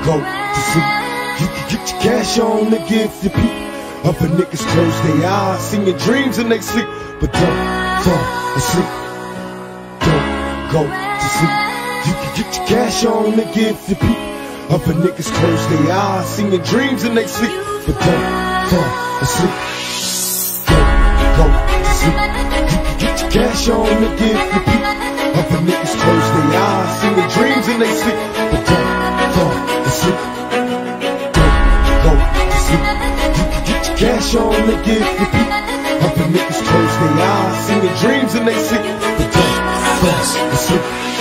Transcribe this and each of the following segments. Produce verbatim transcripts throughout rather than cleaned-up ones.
go to sleep. You can get your cash on to give your peep. Other niggas close their eyes, sing your dreams and they sleep, but don't fall asleep. Don't go to sleep. You can get your cash on to give your peep. Other niggas close their eyes, sing your dreams and they sleep, but don't fall asleep. Don't go to sleep. You can get your cash on to give your peep. Other niggas close their eyes, sing your dreams and they sleep, but don't fall asleep. Don't go to sleep. You can get your cash on to give your peep. Other niggas close their eyes, sing your dreams and they sleep, but don't fall asleep.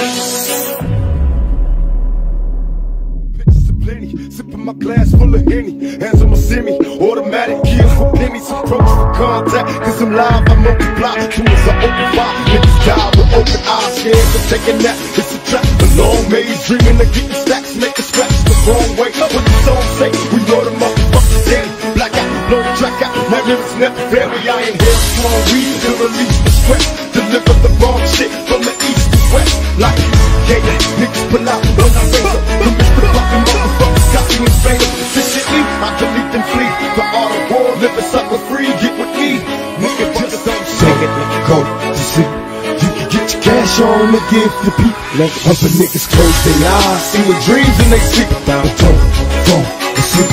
Pictures of plenty, sipping my glass full of Henny. Hands on my semi, automatic kills for pennies. Approach for contact, cause I'm live, I multiply. Soon as I open fire, niggas die with open eyes. Scared to take a nap, it's a trap. A long maze, dreaming of getting stacks. Make a scratch the wrong way. What the song say? We know the motherfuckers dead. Black out, blow the track out. My lyrics never vary. I inhale strong weed to release the stress. Deliver the wrong shit from the east to west. Like, yeah, niggas pull out when I raise up. The Mister Fucking motherfuckers got me in fatal. Efficiently, I delete and flee. The art of war, live a sucker free. Get with me, nigga, just don't shake it. Go to sleep. You can get your cash on to give the peep. Other niggas close their eyes, see your dreams and they sleep. But don't fall asleep.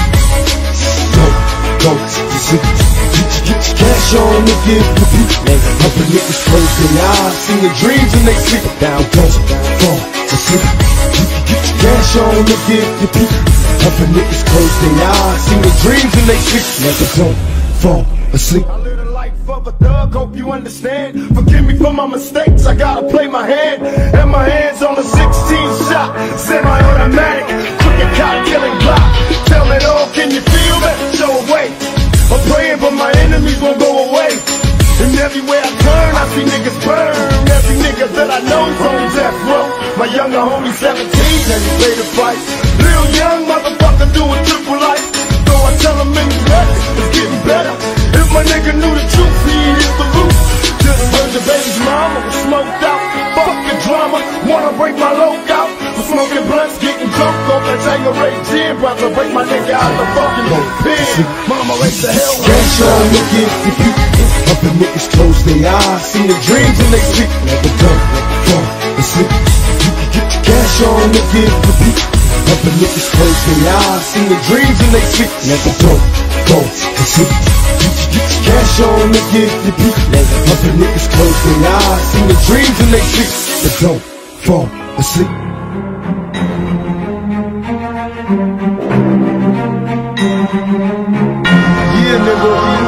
Don't go to sleep. You can get your cash on to give the peep. Other niggas close their eyes, see your dreams and they sleep. But don't fall asleep. You can get your cash on to give the peep. Other niggas close their eyes, see your dreams and they sleep. But don't fall asleep. Of a thug, hope you understand. Forgive me for my mistakes, I gotta play my hand. And my hands on the sixteen shot, semi-automatic, crooked cop killing block. Tell me all, can you feel that? Show away. I'm praying but my enemies won't go away. And everywhere I turn, I see niggas burn. Every nigga that I know's on death row. My younger homie seventeen, and he paid the price. Real young motherfucker doing triple life. So I tell him in his record, it's getting better. If my nigga knew the truth, he ain't hit the roof. Just heard the baby's mama was smoked out. Fuck the drama, wanna break my loc out. For smoking blunts, getting drunk off that Tanqueray gin. Brother, break my nigga out the fucking pen. Mama, raise the hell with cash on to give the peep. Other niggas close their eyes, see the dreams and they sleep. Never don't fall asleep. You can get your cash on to give the peep. Other niggas close their eyes, see the dreams and they sleep. Never don't fall asleep. You can get your cash on to give the peep. Other niggas close their eyes, see the dreams and they sleep. But don't fall asleep. Yeah, nigga.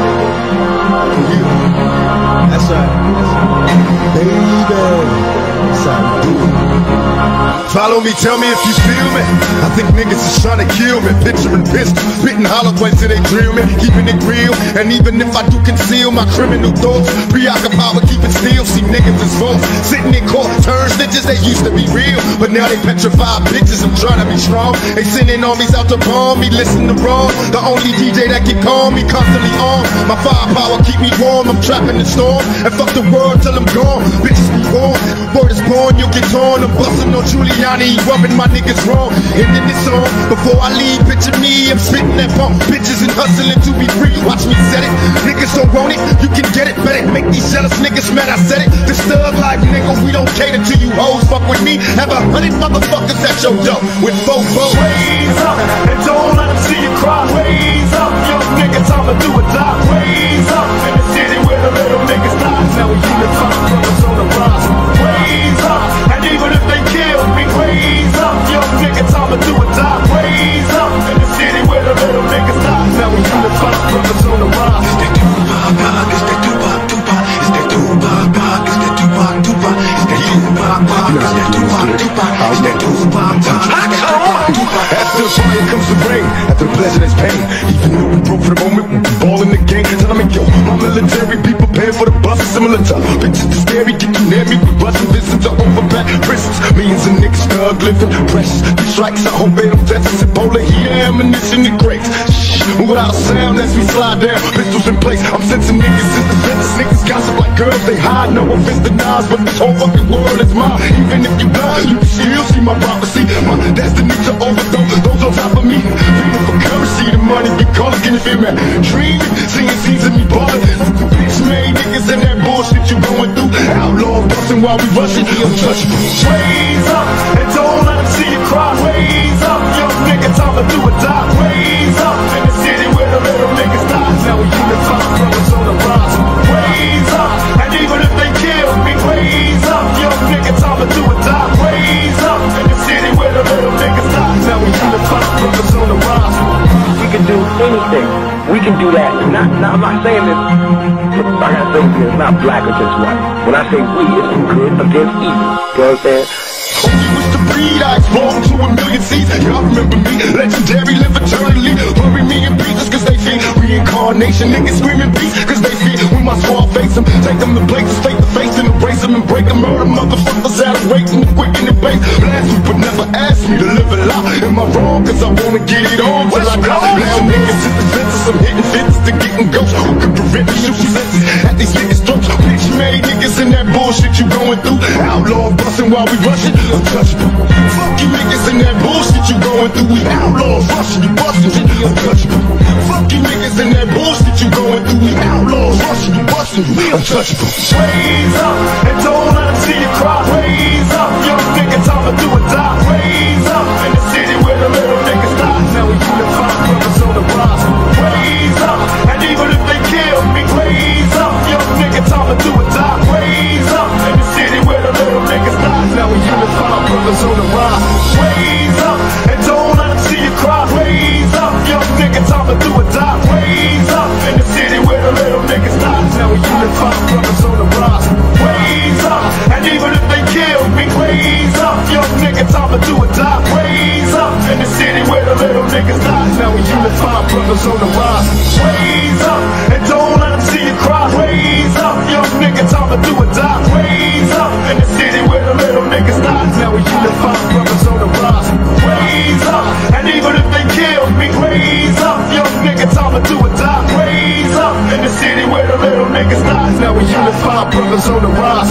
Yeah. That's right. That's right. Baby. That's how we do it. Follow me, tell me if you feel me. I think niggas is trying to kill me. Picturing pistols, spitting hollow points till they drill me. Keeping it real, and even if I do conceal my criminal thoughts, preoccupied with keeping still. See niggas as false, sitting in court, turn snitches. They used to be real, but now they petrified bitches. I'm trying to be strong. They sending armies out to bomb me, listen to wrong. The only D J that can calm me, constantly on. My firepower keep me warm. I'm trapping the storm, and fuck the world till I'm gone. Bitches be born, word is born, you'll get torn. I'm busting on Giuliani, rubbing my niggas wrong. Ending this song, before I leave, picture me, I'm spitting that pump, bitches and hustling to be free. Watch me set it, niggas don't want it, you can get it, bet it. Make these jealous niggas mad, I said it. This thug life, nigga, we don't cater to you hoes. Fuck with me, have a hundred motherfuckers at your door with both bows. Raise up, and don't let them see you cry. Raise up, young nigga, time to do a die. Raise up, in the city where the little niggas die. Now we unify, brothers on the rise. Raise up, and even if they kill me, raise up, young nigga, time to do a die. Raise up, in the city where the little niggas die. Now we unify, brothers on the rise. It's that Tupac, it's that Tupac, Tupac. It's that Tupac, it's that Tupac, Tupac. It's that Tupac, it's that Tupac, Tupac. It's that Tupac, Tupac. After the fire comes the rain, after the pleasure there's pain. Even though we broke for the moment, we ball in the game. Tell me, yo, my military, be prepared for the bus. Similar to bitches to scary, get you near me. We bustin' visits to overpack prisons. Millions of niggas thug living precious. These strikes, I hope they don't test us. Ebola, heat, ammunition, and crates. Shh, without a sound as we slide down, pistols in place. I'm sensing niggas is the business. Niggas gossip like girls, they hide. No offense to Nas, but this whole fucking world is mine. Even if you blind, you can still see my prophecy. My destiny to overthrow those on top of me. Feeling for currency, the money get colors, can you feel me? Dreaming, seeing scenes of me ballin'. Bitch made niggas and that bullshit you going through. Outlaw bustin' while we rushin', untouchable. Raise up and don't let them see you cry. Raise up, young nigga, time to do or die. Raise up in the city where the little niggas die. Now we unify, brothers on the rise. Raise up, and even if they kill me, raise up, young nigga, time to do or die. Raise up in the city where the little niggas die. Now we unify, brothers on the rise. We can do anything. We can do that. Not, not, I'm not saying this. I gotta say this. It's not black against white. When I say we, it's good against evil. You know what I'm saying? Only wish to breed, I explode to a million seeds. Y'all remember me, legendary, live eternally. Bury me in pieces cause they fear reincarnation. Niggas screaming peace cause they fear when my squad face them. Take them to places, face to face and embrace them and break them. Murder motherfuckers out of rating the quick in the base. Blast me but never ask me to live a lie. Am I wrong cause I wanna get it on till I die? Now niggas is defenses, I'm hitting fences to getting ghosts. Who can prevent me shooting senses at these niggas' throats? Bitch made niggas in that bullshit you going through. Outlaw bustin' while we rushin'. Untouchable. Fuck you niggas and that bullshit you going through. We outlaws rushing you, busting shit. Untouchable. Fuck you niggas and that bullshit you going through. We outlaws rushing you, busting you. Untouchable. Raise up and don't let them see you cry. Raise up, young nigga, time to do or die. Raise up in the city where the little niggas die. Now we unify, brothers on the rise. Raise up and even if they kill me, raise up, young nigga, time to do or die. Raise up in the city where the little niggas die. Now we unify, brothers on the rise. Raise up and don't let them see you cry. Raise up, young nigga, time to do or die. Raise up in the city where the little niggas die. Now we unify, brothers on the rise. Raise up and even if they kill me, raise up, young nigga, time to do or die. Raise up in the city where the little niggas die. Now we unify, brothers on the rise. Raise up and don't let them see you cry. Raise up, young nigga, time to do or die. Raise up in the city where the little niggas die. Now we unify, brothers on the rise. Raise up and even if they kill me, raise up, young nigga, time to do or die. Raise up in the city where the little niggas die. Now we unify, brothers on the rise.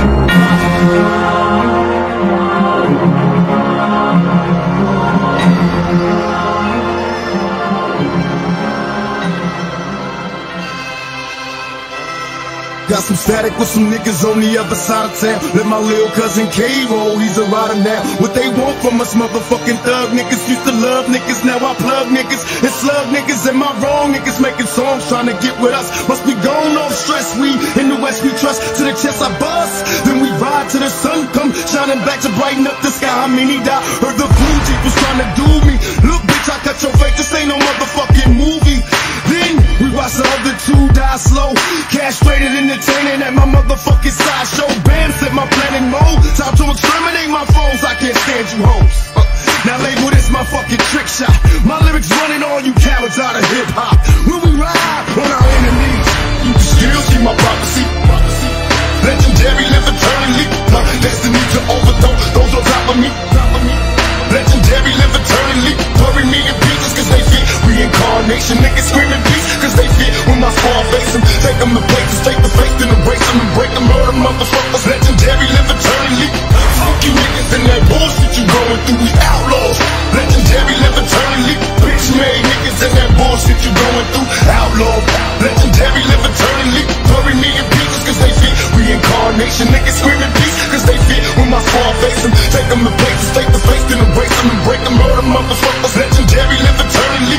Got some static with some niggas on the other side of town. Let my little cousin K roll, he's a rider now. What they want from us motherfucking thug niggas. Used to love niggas, now I plug niggas and slug niggas. Am I wrong? Niggas making songs trying to get with us. Must be gone off stress, we in the west we trust. To the chest I bust, then we ride till the sun come shining back to brighten up the sky. I mean he died, heard the flu chief was trying to do me. Look bitch, I cut your face, this ain't no motherfucking movie. Then we watch the other two die slow. Castrated, entertaining at my motherfucking sideshow. Bam, set my plan in mode. Time to exterminate my foes. I can't stand you hoes. Uh, now label this my fucking trick shot. My lyrics running all you cowards out of hip hop. When we ride on our enemies, you can still see my prophecy. Legendary, live eternally. My destiny to overthrow those on top of me. Legendary, live eternally. Bury me in pieces cause they fear reincarnation. Niggas screaming peace cause they fear when my squad face them. Take them to places, take the face, then embrace them and break them. Murder motherfuckers. Legendary, live eternally. Fuck you niggas and that bullshit you going through. We outlaws. Legendary, live eternally. Bitch made niggas and that bullshit you going through. Outlaw. Legendary, live eternally. Bury me in pieces cause they fear reincarnation. Niggas screaming peace cause they fear when my squad face them. Take them to places, take the face, then embrace them and break them. Murder motherfuckers. Legendary, live eternally.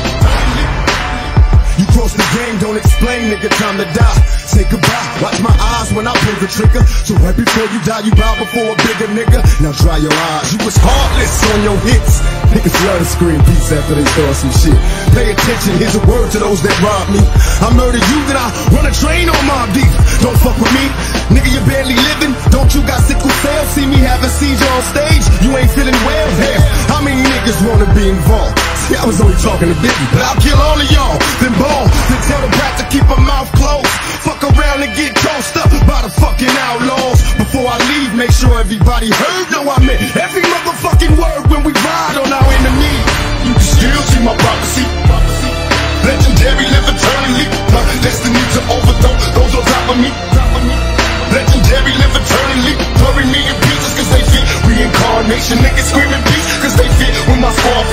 you cross the game, don't explain, nigga, time to die. Say goodbye, watch my eyes when I pull the trigger. So right before you die, you bow before a bigger nigga. Now dry your eyes, you was heartless on your hits. Niggas love to scream peace after they saw some shit. Pay attention, here's a word to those that rob me. I murder you, then I run a train on my beef. Don't fuck with me, nigga, you barely living. Don't you got sickle cell? See me have a seizure on stage, you ain't feeling well here. How many niggas wanna be involved? See, I was only talking to Biggie, but I'll kill all of y'all. Then ball, then tell the brat to keep her mouth closed. Fuck around and get tossed up by the fucking outlaws. Before I leave, make sure everybody heard. No, I meant every motherfucking word when we ride on our enemy. You can still see my prophecy. Legendary, live eternally. My destiny to overthrow those on top of me. Legendary, live eternally. Bury me in pieces cause they fear reincarnation. Niggas screaming peace cause they fear when my squad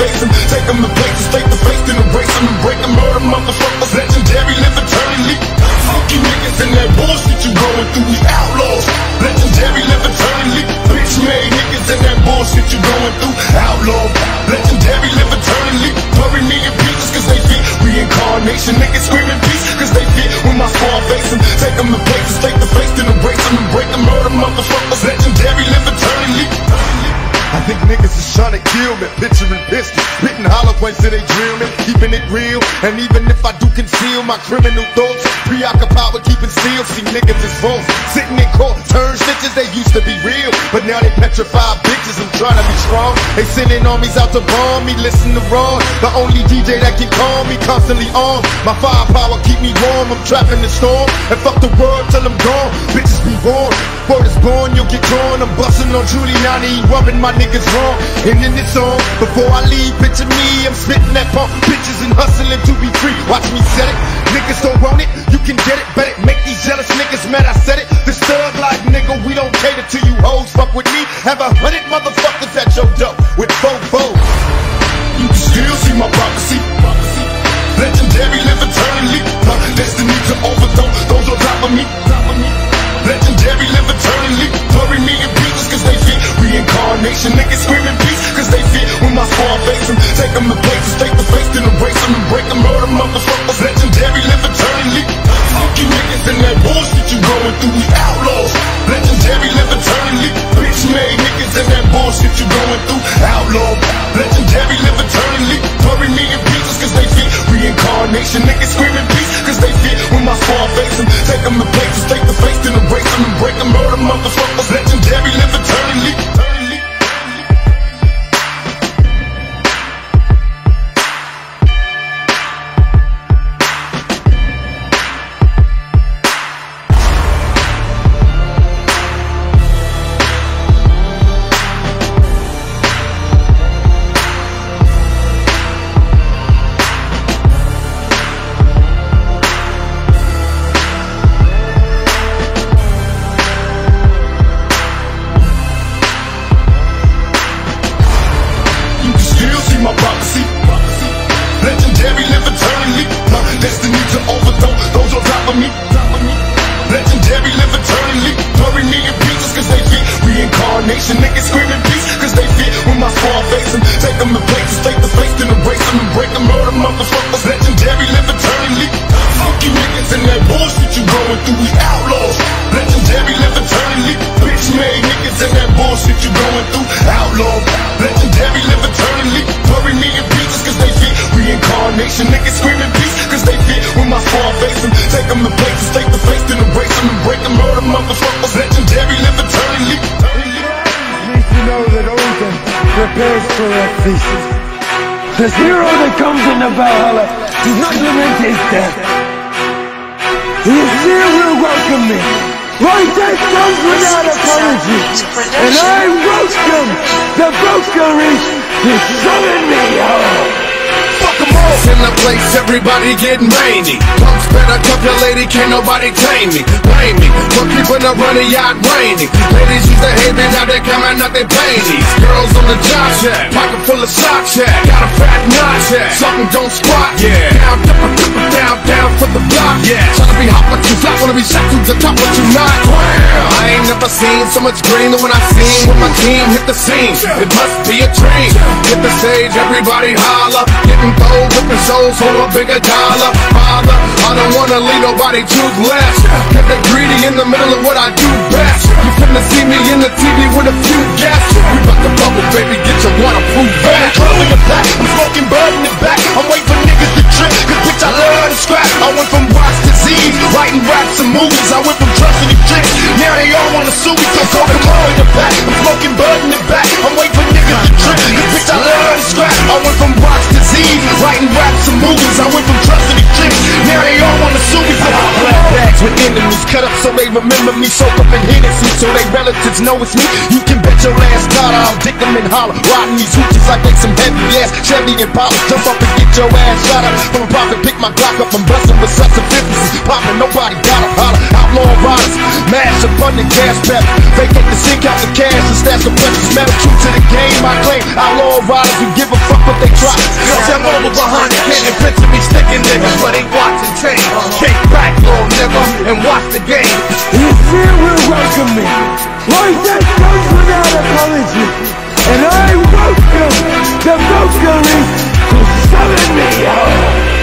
face them, take them to places, take the face, then erase them and break them. Murder motherfuckers, legendary, live eternally. Fuck you niggas and that bullshit you going through, we outlaws. Legendary, live eternally. Bitch made niggas and that bullshit you going through, outlaw. Legendary, live eternally. Bury me in pieces cause they fit reincarnation. Niggas screaming peace cause they fit when my squad face them. Take them to places, take the face, then erase them and break them. Murder motherfuckers, legendary, live eternally. I think niggas is trying to kill me, picturing pistols, spitting hollow points till they drill me, keeping it real. And even if I do conceal my criminal thoughts, preoccupied with keeping still, see niggas is false. Sitting in court, turn snitches, they used to be real, but now they petrified bitches. I'm trying to be strong. They sending armies out to bomb me, listen to Ron, the only D J that can calm me, constantly on. My firepower keep me warm, I'm trapped in the storm, and fuck the world till I'm gone. Bitches be born, word is born, you'll get drawn. I'm busting on Giuliani, rubbing my niggas wrong. And in this song, before I leave, picture me, I'm spitting that pump, bitches and hustling to be free. Watch me set it, niggas don't want it, you can get it, bet it, make these jealous niggas mad, I said it. This thug life, nigga, we don't cater to you hoes, fuck with me, have a hundred motherfuckers at your door with four foes. You can still see my prophecy, legendary, live eternally. My destiny to overthrow those on top of me. Legendary, live eternally. Bury me in pieces cause they fit reincarnation. Niggas screaming peace cause they fit when my squad face them. Take them to places, take the face, then erase them and break them. Murder motherfuckers, legendary, live eternally. Fuck you niggas and that bullshit you going through, we outlaws. Legendary, live eternally. Bitch made niggas and that bullshit you going through, outlaw. Legendary, live eternally. Bury me in pieces cause they fit reincarnation. Niggas screaming peace cause they fit when my squad face them. Take them to places, take the face, then erase them and break them. Murder motherfuckers, legendary, live eternally. My prophecy, legendary, live eternally. My destiny to overthrow those on top of me. Legendary, live eternally. Bury me in pieces cause they fit reincarnation. Niggas screaming peace cause they fit when my squad face them. Take them to places, take the face, then erase them and break them. Murder motherfuckers, legendary, live eternally. Fuck you niggas and that bullshit you going through, we outlaws. Legendary, live eternally. Bitch made niggas and that bullshit you going through, outlaw. Legendary, live eternally. Bury me in pieces cause they fit reincarnation. Niggas screaming peace cause they fit when my squad face them. Take them to places, take the face, then erase them and break them. Murder motherfuckers, legendary, live eternally. Need to know that Odin prepares for a feast. This hero that comes in the Valhalla does not lament his death. His fear will welcome me. My death comes without apology, and I welcome the Valkyries to summon me home. Fuck 'em all. In the place, everybody getting rainy. Punks better cuff your lady, can't nobody tame me. Blame me for keeping a running yacht rainy. Ladies used to hate me, now they coming out they panties. Girls on the job shack, pocket full of sock shack. Got a fat notch shack, something don't squat. Yeah, down, down, down, down for the block. Yeah, tryna be hot but you flat, wanna be shot to the top but you not. Wow, I ain't never seen so much green than when I seen when my team hit the scene. It must be a dream. Hit the stage, everybody holler, getting bold, whipping souls for a bigger dollar. Father, I don't wanna leave nobody too blessed. Get the greedy in the middle of what I do best. You finna see me in the T V with a few guests. We bout to bubble, baby, get your waterproof vest. Club in the back, I'm smoking bud in the back. I'm waiting for niggas to trip, cause bitch I love to scrap. I went from rocks to Z's, writing raps and movies. I went from trusting the tricks, now they all wanna sue me. So smoking bud in the back, I'm smoking bud in the back. I'm waiting for niggas to trip, cause bitch I love to scrap. I went from rocks to Z's, writing raps and movies. I went from trusting the tricks, now they all wanna sue me. I black bags with enemies cut up so they remember me soaked up in Hennessy, so they relatives know it's me. You can bet your last dollar I'll dick them and holler, riding these hoochies like they some heavy ass Chevy and Impala. Jump up and get your ass shot up from a profit, pick my Glock up and bustin' with such a fifties. Poppin', nobody gotta holler. Outlaw riders, mash up on the gas pedal, vacate the sink out the cash and stash the precious metal. True to the game, I claim outlaw riders, we give a fuck what they try. Step over behind the kid and picture me sticking niggas, but ain't watching change. Kick back, little nigga, and watch the game. You fear will welcome me, like that goes without apology. And I welcome the vocally to summon me up.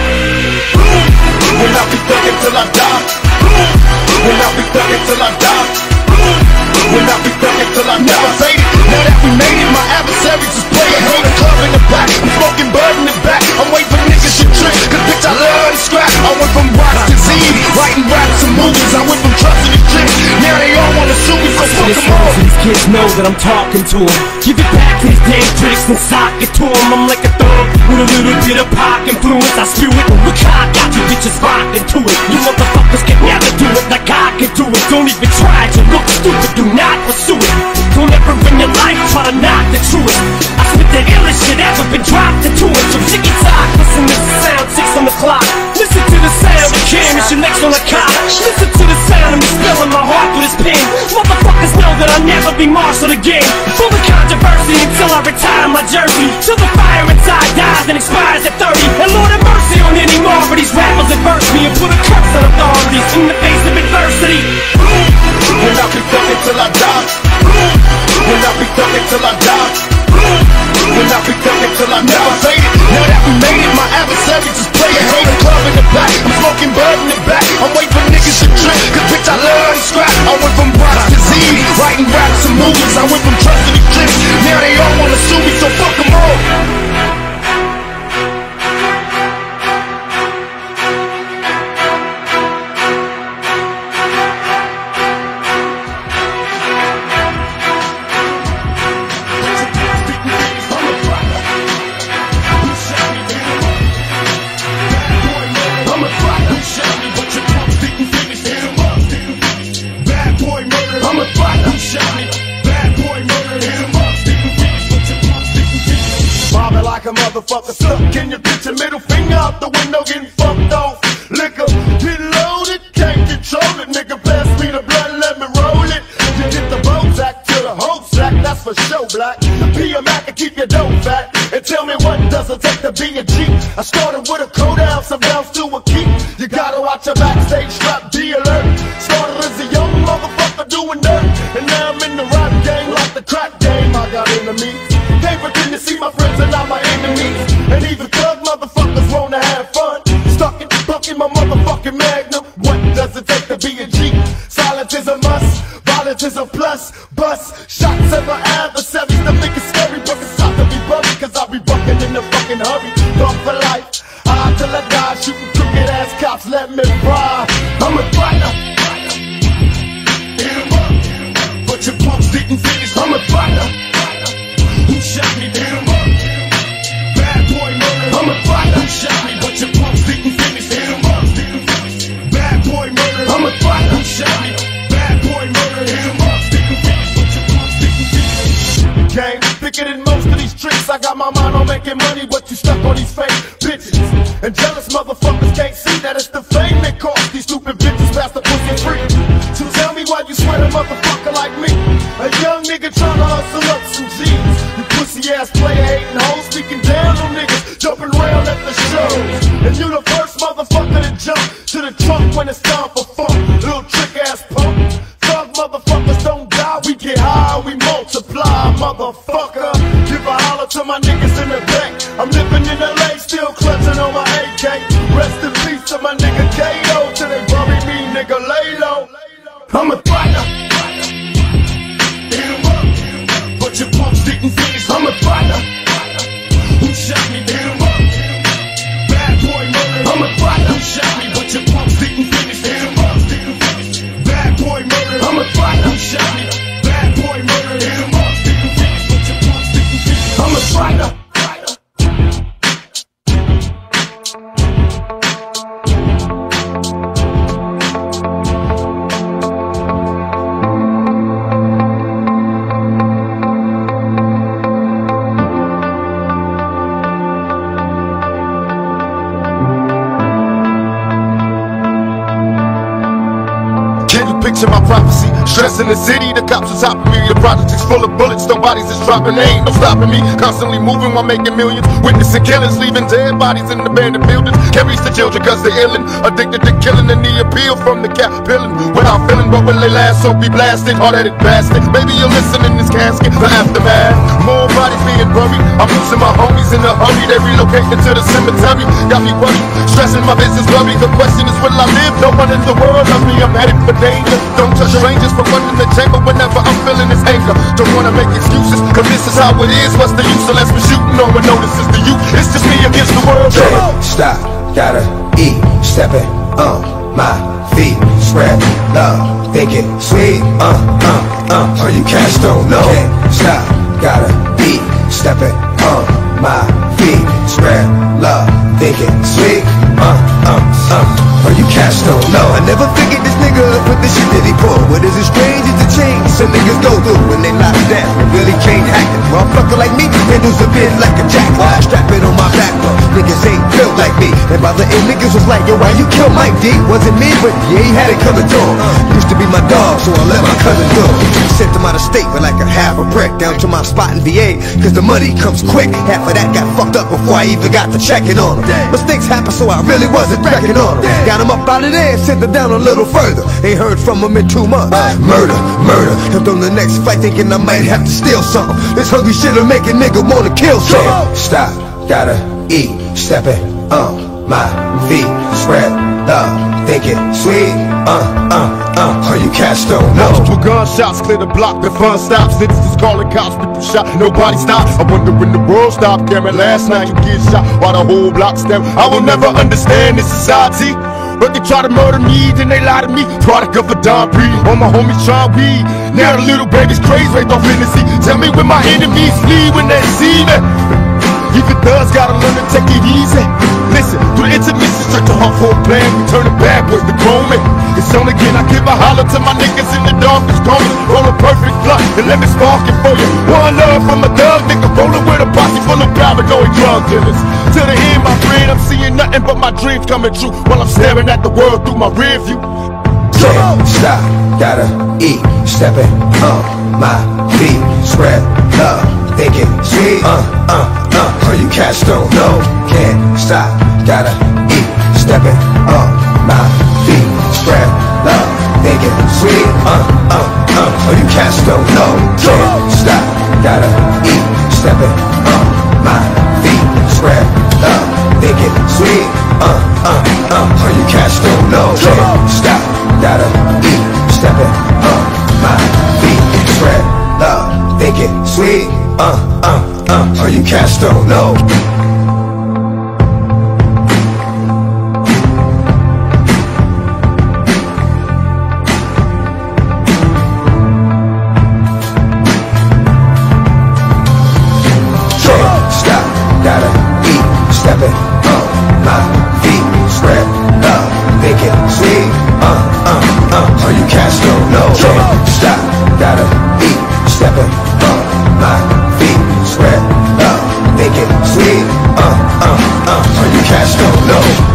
When I be thuggin' till I die. When I be thuggin' till I die. When I be thuggin' till I never fade it. Now that we made it, my adversaries is playing. Hold the club in the back, I'm smoking bud in the back. I'm waiting for niggas to trick, cause bitch I love to scrap. I went from rocks to Z, writing raps and movies. I went from trusting the chicks, now they all wanna sue me, so fuck them all. These kids know that I'm talking to them. Give it back to these damn tricks and sock it to them. I'm like a thug with a little bit of pop influence. I spew it, look how I got you bitches rocking to it. You motherfuckers can never do it like I can do it. Don't even try to look stupid, do not pursue it. Don't ever in your life try to knock the truest. I spit the illest shit ever been dropped into it. So ticky tock, listen to the sound, six on the clock. Listen to the sound of Kim, it's your next on the cop. Listen to the sound of me spilling my heart with this pen. Motherfuckers know that I'll never be marshal again. Full of controversy until I retire my jersey. Till the fire inside dies and expires at thirty. And Lord have mercy on any more of these rappers that verse me and put a curse on authorities in the face of adversity. When I be thuggin' till I die. When I be thuggin' till I die. When I be thuggin' till I never fade it. Now that we made it, my adversaries is playing. Hold the club in the back, I'm smoking bud in the back. I'm waiting for niggas to trick, cause bitch I love to scrap. I went from rocks to Z, writing raps and movies. I went from trust to the chicks, now they all wanna sue me, so fuck them all. A motherfucker stuck in your picture, middle finger out the window, getting fucked off. Liquor, get loaded, can't control it. Nigga, pass me the blood, let me roll it. You get the Bozak to the whole sack, that's for show, black. Be a Mac and keep your dough fat. And tell me what does it take to be a G? I started with a cold ounce, I'm down to a key. You gotta watch your backstage strap, be alert. Started as a young motherfucker doing dirt, and now I'm in the rap game like the crack game. I got enemies. Can't pretend to see my friends and not my enemies. And even thug motherfuckers wanna have fun. Stuck in, bucking my motherfucking magnum. What does it take to be a G? Silence is a must, violence is a plus. Bust, shots at my adversaries. The niggas scary, but it's time to be buried. Cause I'll be bucking in a fucking hurry. Thug for life, I till I die. Shooting crooked ass cops, let me ride. I'm a fighter. Hit 'em up, but your pumps didn't finish. I'm a fighter. Who shot me, hit 'em up. Bad boy murder, I'm a fighter. Who shot me, but your pumps didn't finish. Hit 'em up. Bad boy murder, I'm a fighter. Who shot me, bad boy murder. Hit 'em up. Didn't finish, but your pumps didn't finish. Game thicker than most of these tricks. I got my mind on making money, but you stuck on these fake bitches. And jealous motherfuckers can't see that it's the fame that cost these stupid bitches pass the pussy free. So tell me why you sweat a motherfucker like me, a young nigga tryna hustle up some G's. You pussy ass player hating hoes, speaking down on niggas, jumping around at the shows. And you the first motherfucker to jump to the trunk when it's time for fun. Little trick ass punk. Thug motherfuckers don't die, we get high, we multiply, motherfucker. Give a holler to my niggas in the back. I'm living in L A, still clutching on my A K. Rest in peace to my nigga K O. Till they bury me, nigga, lay low. I'm a fighter. Hit 'em up, but your pumps didn't finish. I'm a fighter. Who shot me? Hit 'em up. Bad boy murder. I'm a fighter. Who shot me? But your pumps didn't finish. Hit 'em up. Bad boy murder. I'm a fighter. Who shot me? Bad boy murder. Hit 'em up. Didn't finish, but your pumps didn't finish. I'm a fighter. picture my prophecy. Stress in the city, the cops is hopping me. The project is full of bullets, nobody's is dropping. They ain't no stopping me. Constantly moving while making millions. Witnessing killings, leaving dead bodies in abandoned buildings. Can't reach the children cause they're illin'. Addicted to killing and the appeal from the cap pillin'. Without feeling, but will they last? So be blasted, hard-headed bastard. Baby, you're listening this casket, the aftermath. More bodies being buried. I'm losing my homies in a hurry. They relocating to the cemetery. Got me worried, stressing my business worry. The question is, will I live? No one in the world love me. I'm headed for danger. Don't touch strangers for running the chamber whenever I'm feeling this anger. Don't wanna make excuses, cause this is how it is. What's the use unless we're shooting? No one notices the youth. It's just me against the world. Can't stop, gotta eat, stepping on my feet, spread love, think it sweet, uh, uh, uh, or you cats don't know. Can't stop, gotta eat, stepping on my feet, spread love, think it sweet, uh, uh, uh, or you cats don't know. I never figured this nigga up with the shit that he pull. What is it strange is the change some niggas go through when they lock down and really can't hack it. Motherfucker like me handles a bit like a jack. Strap it on my back, but niggas ain't built like me. And by the end, niggas was like, yo, why you kill Mike D? Wasn't me, but yeah, he had it coming to him. Used to be my dog, so I let my cousin do it. Sent him out of state with like a half a brick down to my spot in V A, cause the money comes quick. Half of that got fucked up before I even got to checking on him. Mistakes happen, so I really wasn't checking on him. Got him up out of there and sent him down a little further. Ain't heard from him in two months. Murder, murder. Jumped on the next flight thinking I might have to steal something. This hungry shit'll make a nigga wanna kill something. Can't stop, gotta eat, stepping on my feet, spread love, think it sweet, uh, uh, uh, or you cats don't know. Multiple gunshots clear the block, the fun stops. Niggas is calling cops, people shot, nobody stops. I wonder when the world stopped. Cameron, last night you get shot while the whole block's down. I will never understand this society. But they try to murder me, then they lie to me. Product of a Don P. All my homies try weed. Now the little baby's crazy, right off in the sea. Tell me when my enemies flee when they see me. Even thugs gotta learn to take it easy. Listen, through the intermission, straight to her for a plan. We turn it backwards to grown me. It's on again, I give a holler to my niggas in the darkest corners. Roll a perfect blunt and let me spark it for you. One love from a thug nigga, rolling with a posse full of paranoid drug dealers. Till the end, my friend, I'm seeing nothing but my dreams coming true while I'm staring at the world through my rear view. Can't stop, gotta eat, stepping on my feet, spread love, think it sweet, uh, uh, uh, or you cats don't know. Can't stop, gotta eat, stepping on my feet, spread love, think it sweet, uh, uh, uh, or you cats don't know. Can't stop, gotta eat, stepping on my feet, spread love, think it sweet, uh, uh, uh, or you cats don't know. Can't stop, gotta eat, stepping on my feet, spread love, think it sweet, uh, uh, uh, or you cats don't know. Can't stop, gotta eat, stepping on my feet, spread love, think it sweet, uh, uh, uh, or you cats don't know. Can't stop, gotta eat, stepping on my feet, spread love, think it sweet, uh, uh, uh, or you cats don't know.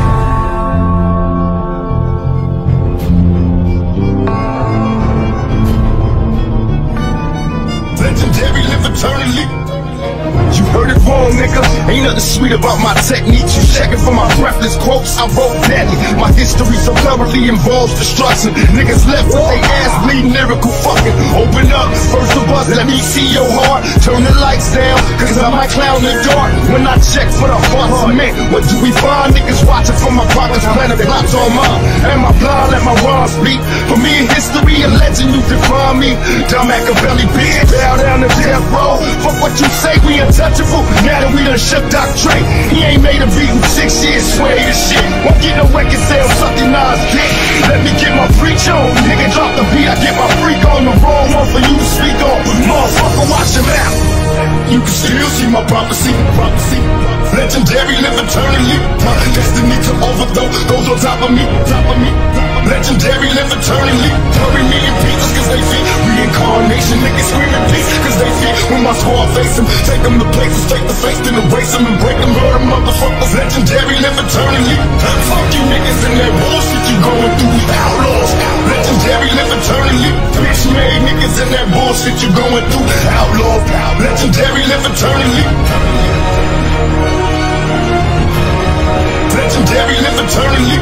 Legendary, live eternally. You heard it wrong, nigga. Ain't nothing sweet about my techniques. You checking for my breathless quotes, I wrote deadly. My history so thoroughly involves destruction. Niggas left with they ass bleeding, lyrical fucking. Open up, first of us, let me see your heart. Turn the lights down, cause I might clown the dark. When I check for the heart cement, what do we find? Niggas watching from my pockets, planning plots on mine. Am I blind? Let my rhymes speak. For me in history, a legend, you define me. Dumb Machiavelli, bitch, bow down to death row. Fuck what you say, we untouchable. Now that we done shook Doc Dre, he ain't made a beat in six years, swear this shit. Won't get no record sales, sucking Nas dick. Let me get my preach on, nigga drop the beat, I get my freak on. The wrong one for you to speak on, motherfucker watch your mouth. You can still see my prophecy, prophecy. Legendary, live eternally. My destiny to overthrow goes on top of me, top of me. Legendary, live eternally. Bury me in pieces cause they feed reincarnation. Niggas screaming peace cause they feed. When my squad face them, take them to places, take the face, then erase them and break them. Murder motherfuckers. Legendary, live eternally. Fuck you niggas and that bullshit you going through. Outlaws. Legendary, live eternally. Legendary, live eternally.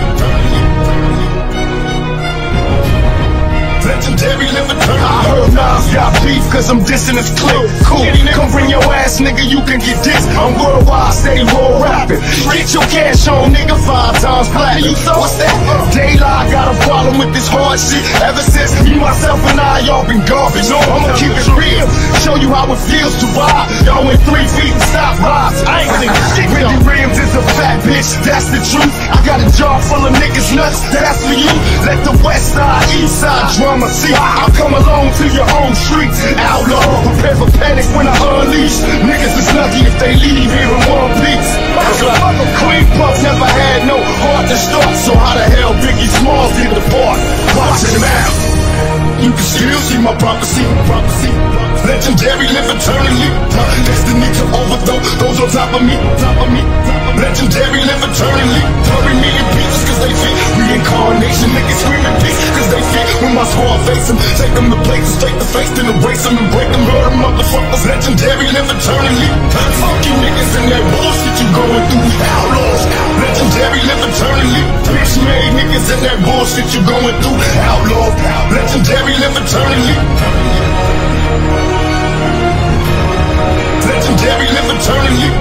Legendary, live eternally. I heard Nas got beef cause I'm dissing his clip. Cool, come bring your ass, nigga, you can get this. I'm worldwide, steady roll rapping. Get your cash on, nigga, five times platinum. What's that? Daylight got a problem with this hard shit. Ever since me, myself, and I, y'all been garbage. No, I'ma keep it real, show you how it feels to ride. Y'all went three feet and stop rising. I ain't thinking shit. Wendy Williams is a fat bitch, that's the truth. I got a jar full of niggas nuts, that's for you. Let the west side, east side drama see. I'll come along to your own streets. Outlaw, prepare for panic when I unleash. Niggas is lucky if they leave here in one piece. Queen Puff never had no heart to start, so how the hell Biggie Smalls did the part? Watch him out. You can still see my prophecy, prophecy. Legendary, live eternally. Destiny to overthrow those on top of me, top of me. Legendary, live eternally. Bury me in pieces cause they fit. Reincarnation, niggas screaming peace cause they fit. When my squad face them, take them to places, take the face, then erase them and break them. Murder motherfuckers, legendary, live eternally. Fuck you niggas and that bullshit you going through. Outlaws, legendary, live eternally. Bitch made niggas and that bullshit you going through. Outlaw, legendary, live eternally. Legendary, live eternally.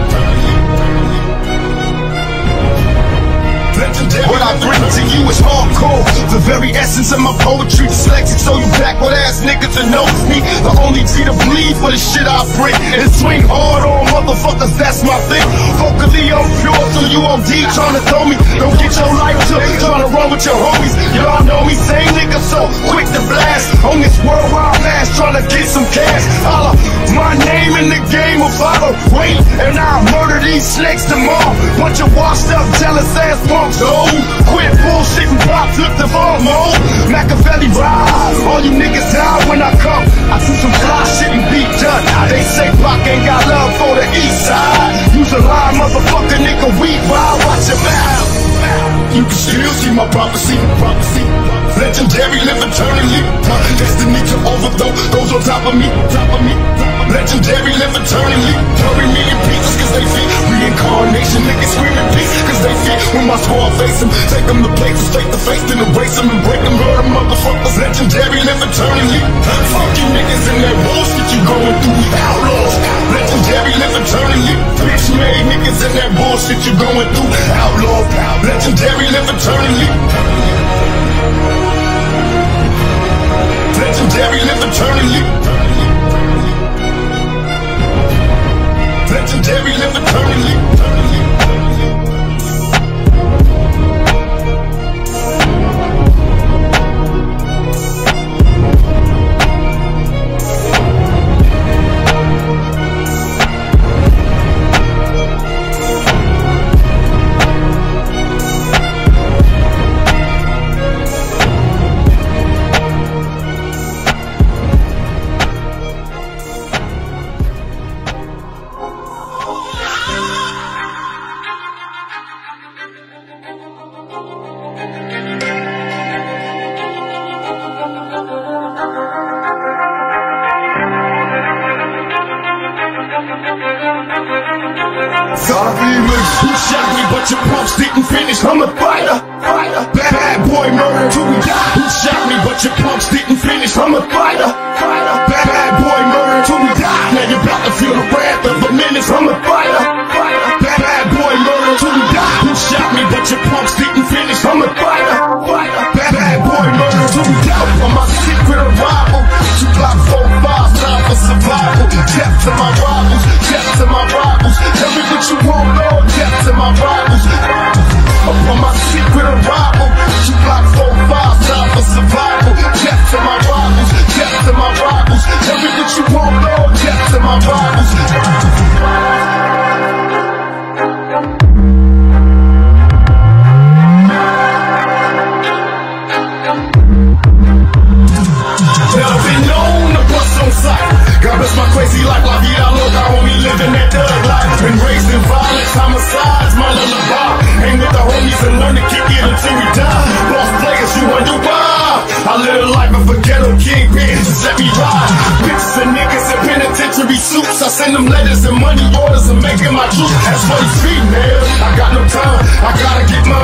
Legendary. What I bring to you is hardcore. The very essence of my poetry. Dyslexic, so you backward ass niggas that know me. The only T to bleed for the shit I bring. And swing hard on motherfuckers, that's my thing. Vocally I'm pure, so you on D trying to throw me. Don't get your life took, trying to run with your homies. Y'all know me, same nigga so quick to blast. On this worldwide mass, trying to get some cash. Holla, my name in the game will follow. Wait, and I'll murder these snakes tomorrow. Bunch of washed up, jealous ass punks. Oh, quit bullshit and pop, flip the phone mode. Machiavelli ride, all you niggas die when I come. I do some fly shit and be done. They say Pac ain't got love for the east side. Use a line, motherfucker, nigga, we ride, watch your mouth. You can still see my prophecy, prophecy. Legendary, live eternally. Destiny to overthrow those on top of me, top of me. Legendary, live eternally. Bury me in pieces cause they fit. Reincarnation, niggas screaming peace cause they fit. When my squad face them, take them to places, take the face, then erase them and break them. Murder motherfuckers, legendary, live eternally. Fuck you niggas and that bullshit you going through. Outlaws, legendary, live eternally. Bitch made niggas and that bullshit you going through. Outlaw, legendary, live eternally. Legendary, live eternally. Legendary, live eternally. Who shot me but your pumps didn't finish? I'm a fighter, fighter. Bad boy murder till we die. Who shot me but your pumps didn't finish? I'm a fighter, fighter. Bad boy murder till we die. Now you're about to feel the wrath of a menace. I'm a fighter, fighter. Bad boy murder till we die. Who shot me but your pumps didn't finish? I'm a fighter, fighter. Bad boy murder till we die. I'm my secret arrival. Two block four five, time for survival. Death to my rivals, death to my rivals. Tell me what you want, Lord. Death to my rivals. Upon my secret arrival. Two block four five, time for survival. Death to my rivals, death to my rivals. Tell me what you want, Lord. Death to my rivals. God bless my crazy life, la vida loca, homie, living that thug life. Been raised in violence, homicides, my lullaby. Hang with the homies and learn to kick it until we die. Boss players, you wonder why. I live a life of a ghetto kingpin, just let me ride. Bitches and niggas in penitentiary suits, I send them letters and money orders and making my truth. That's what it's feeding, man. I got no time, I gotta get my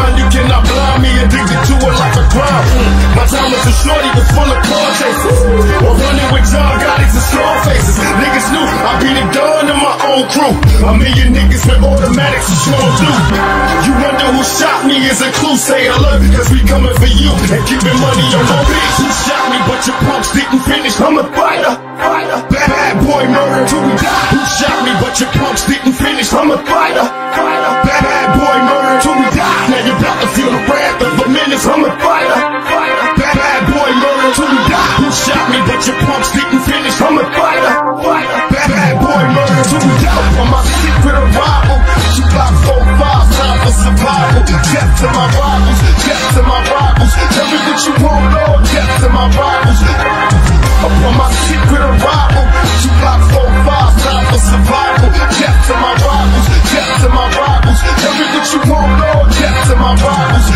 was full of car chasers. Or running with John Gotti's and straw faces. Niggas knew I'd be the gun in my own crew. A million niggas with automatics and strong blue. You wonder who shot me is a clue. Say alert, cause we coming for you and keeping money on my bitch. Who shot me but your punks didn't finish? I'm a fighter, fighter. Bad boy murder till we die. Who shot me but your punks didn't finish? I'm a fighter, fighter. Bad boy murder till we die. Now you're about to feel the wrath of a menace. I'm a fighter, fighter. Bad boy murder till we die. Who shot me but your punks didn't finish? I'm a fighter, fighter. Bad boy murder till we die. On my secret arrival, you block four five, time for survival. Death to my rivals, death to my rivals. Tell me what you want, Lord, death to my rivals. Upon my secret arrival, you block four five, time for survival. Death to my rivals, death to my rivals. Tell me what you want, Lord, death to my rivals.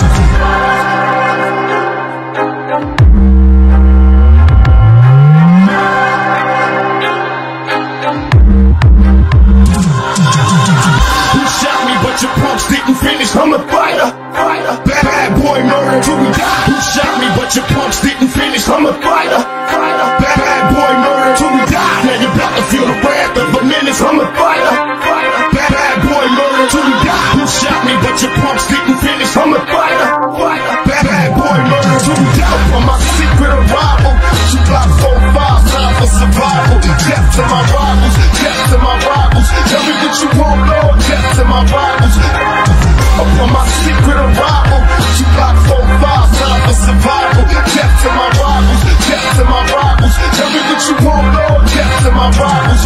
Your punks didn't finish. I'm a fighter, fighter. Bad boy murder till we die. Who shot me but your punks didn't finish? I'm a fighter, fighter. Bad boy murder till we die. Now you're about to feel the wrath of a menace. I'm a fighter, fighter. Bad boy murder till we die. Who shot me but your punks didn't finish? I'm a fighter, fighter. Bad boy murder till we die. On my secret arrival, you block four five, time for survival. Death to my rivals, death to my rivals. Tell me what you want, Lord, death to my rivals. Upon my secret arrival, you block four five, time for survival. Death to my rivals, death to my rivals. Tell me what you want, Lord, death to my rivals.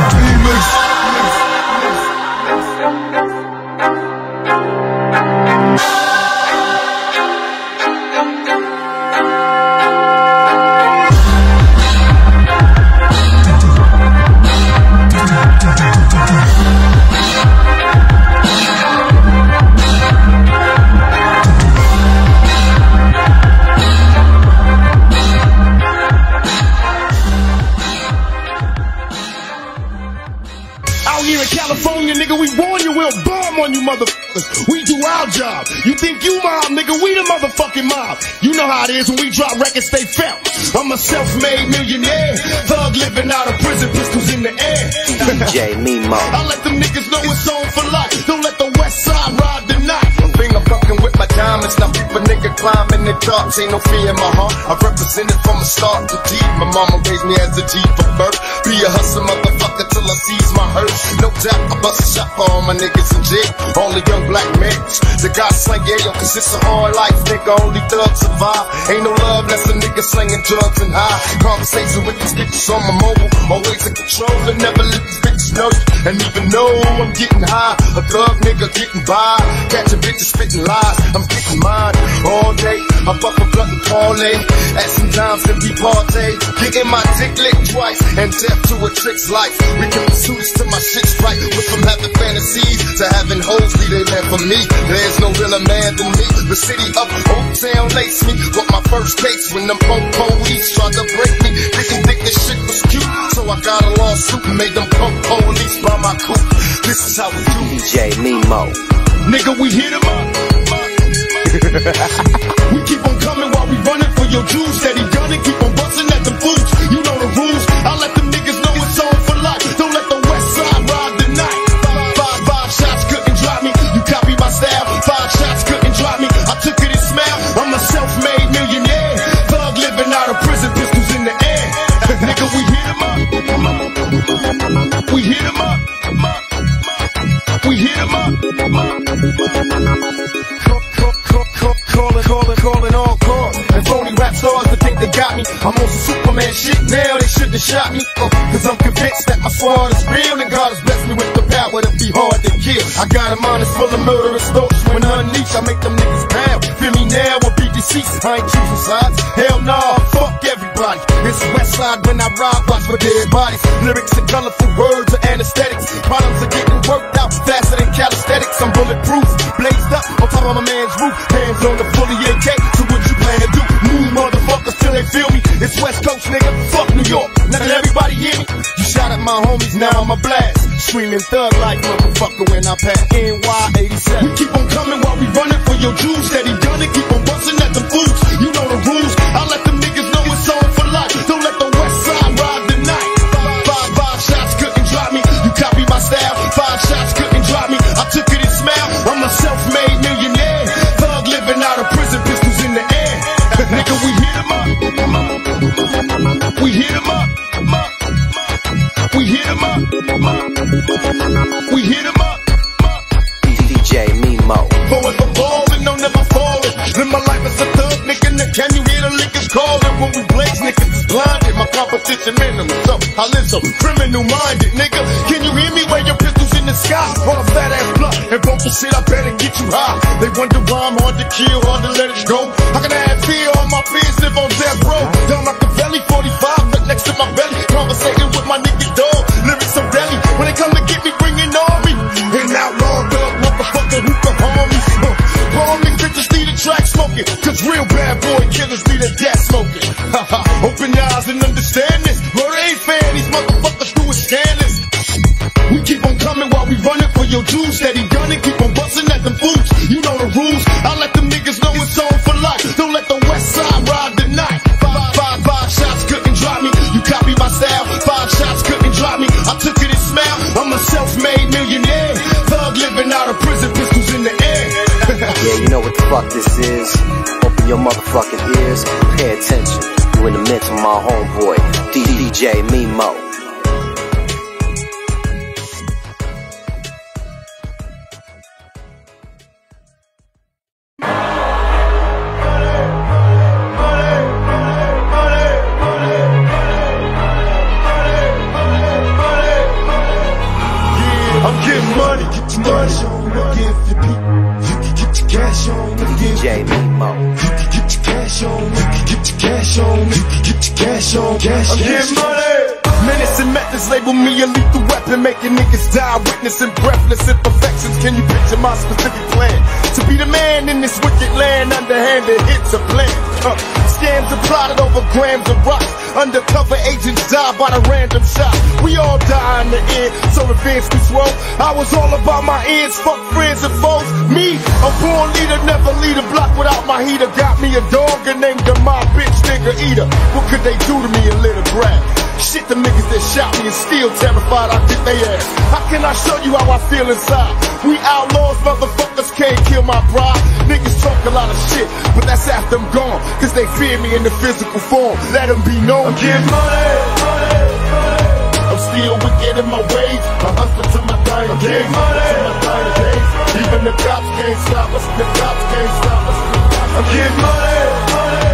California, nigga, we warn you, we'll bomb on you motherfuckers. We do our job. You think you mob, nigga, we the motherfucking mob. You know how it is when we drop records, they felt. I'm a self-made millionaire, thug living out of prison, pistols in the air. D J Mimo. I let them niggas know it's on for life. Don't let the west side ride the night. Finger fucking with my diamonds, now keep a nigga climbing the dark. Ain't no fear in my heart. I represented from the start to deep. My mama raised me as a G for birth. Be a hustler motherfucker till I seize my hurt. No doubt I bust a shot for all my niggas in jail. All the young black men, the guys slang yayo, cause it's a hard life, nigga. Only thugs survive. Ain't no love, that's a nigga slinging drugs and high. Conversation with these bitches on my mobile, always in control and never let these bitches know you. And even though I'm getting high, a thug nigga getting by, catching bitches spitting lies. I'm getting mine all day. I fuck a blunt and parlay, at some times that we party, getting my dick licked twice, and death to a trick's life. We can pursue this till my shit's right. Went from having fantasies to having hoes be they meant for me. There's no realer man than me. The city of Old Town laced me. Got my first case when them punk police tried to break me. Didn't think this shit was cute, so I got a lawsuit and made them punk police buy my coupe. This is how we do. D J Mimo. Nigga, we hit 'em up. We keep on coming while we running for your juice. Steady gunning, keep on busting at the fools. You know the rules. I let them niggas know it's on for life. Don't let the west side ride the night. Five, five, five shots couldn't drop me. You copy my style. Five shots couldn't drop me. I took it and smell. I'm a self-made millionaire. Thug living out of prison, pistols in the air. Nigga, we hit 'em up. We hit 'em up. We hit 'em up. Calling, calling, calling all calls. And phony rap stars that think they got me. I'm on some Superman shit now, they shouldn't have shot me. Oh, cause I'm convinced that my squad is real and God has blessed me with the power to be hard to kill. I got a mind that's full of murderous thoughts. When unleashed, I make them niggas proud. Feel me now or be deceased. I ain't choosing sides. Hell nah, fuck everybody. It's west side when I ride, watch for dead bodies. Lyrics and colorful words are anesthetics. Problems are getting worked out faster than calisthenics. I'm bulletproof, blazed up on top of my man's roof. Hands on the fully A K, so what you plan to do? Move motherfuckers till they feel me. It's West Coast, nigga, fuck New York. Now that everybody hear me, you shout at my homies, now I'm a blast. Screaming thug like motherfucker when I pass N Y eighty-seven. We keep on coming while we running for your juice. Steady gunning, keep on busting at the fools. You know the rules, I let them niggas so criminal-minded, nigga. Can you hear me where your pistols in the sky? On a fat ass blunt and vocal shit, I better get you high. They wonder why I'm hard to kill, hard to let it go. How can I have fear? All my fears live on death row. Down like a belly, forty-five, right next to my belly. Conversating with my nigga dog, lyrics so deadly. When they come to get me, bringing on me. And outlaw dog, motherfucker, who can harm me? Bomb niggas bitches need a track smoking, cause real bad boy killers need a death smoking. Haha, open your eyes and understand this. Murder ain't fair, these motherfuckers do it scandalous. We keep on coming while we running for your juice. Steady gunning, keep on busting at them fools. You know the rules, I let them niggas know it's on for life. Don't let the west side ride the night. Five, five, five shots couldn't drop me. You copy my style, five shots couldn't drop me. I took it and smiled, I'm a self-made millionaire. Thug living out of prison, pistols in the air. Yeah, you know what the fuck this is. Open your motherfucking ears, pay attention. You in the midst of my homeboy, D J Mimo. I'm getting money, get your money on again for people. You can get your cash on again. D J Mimo. You can get your cash on. You can get your cash on. You can get your cash on. Cash, I'm getting money. Menace and methods label me a lethal weapon, making niggas die, witnessing breathless imperfections. Can you picture my specific plan? To be the man in this wicked land, underhanded hits a plan. Uh, scams are plotted over grams of rocks. Undercover agents die by the random shot. We all die in the end, so revenge be swole. I was all about my ends, fuck friends and foes. Me, a born leader, never lead a block without my heater. Got me a dog and named her my bitch nigga eater. What could they do to me, a little brat? Shit, the niggas that shot me and still terrified I get they ass. How can I show you how I feel inside? We outlaws, motherfuckers can't kill my pride. Niggas talk a lot of shit, but that's after I'm gone, cause they fear me in the physical form. Let them be known. I'm getting money, money, money. I'm still wicked in my ways. I hustle to my dying days. To my dying days. Even the cops can't stop us. The cops can't stop us. I'm getting money, money.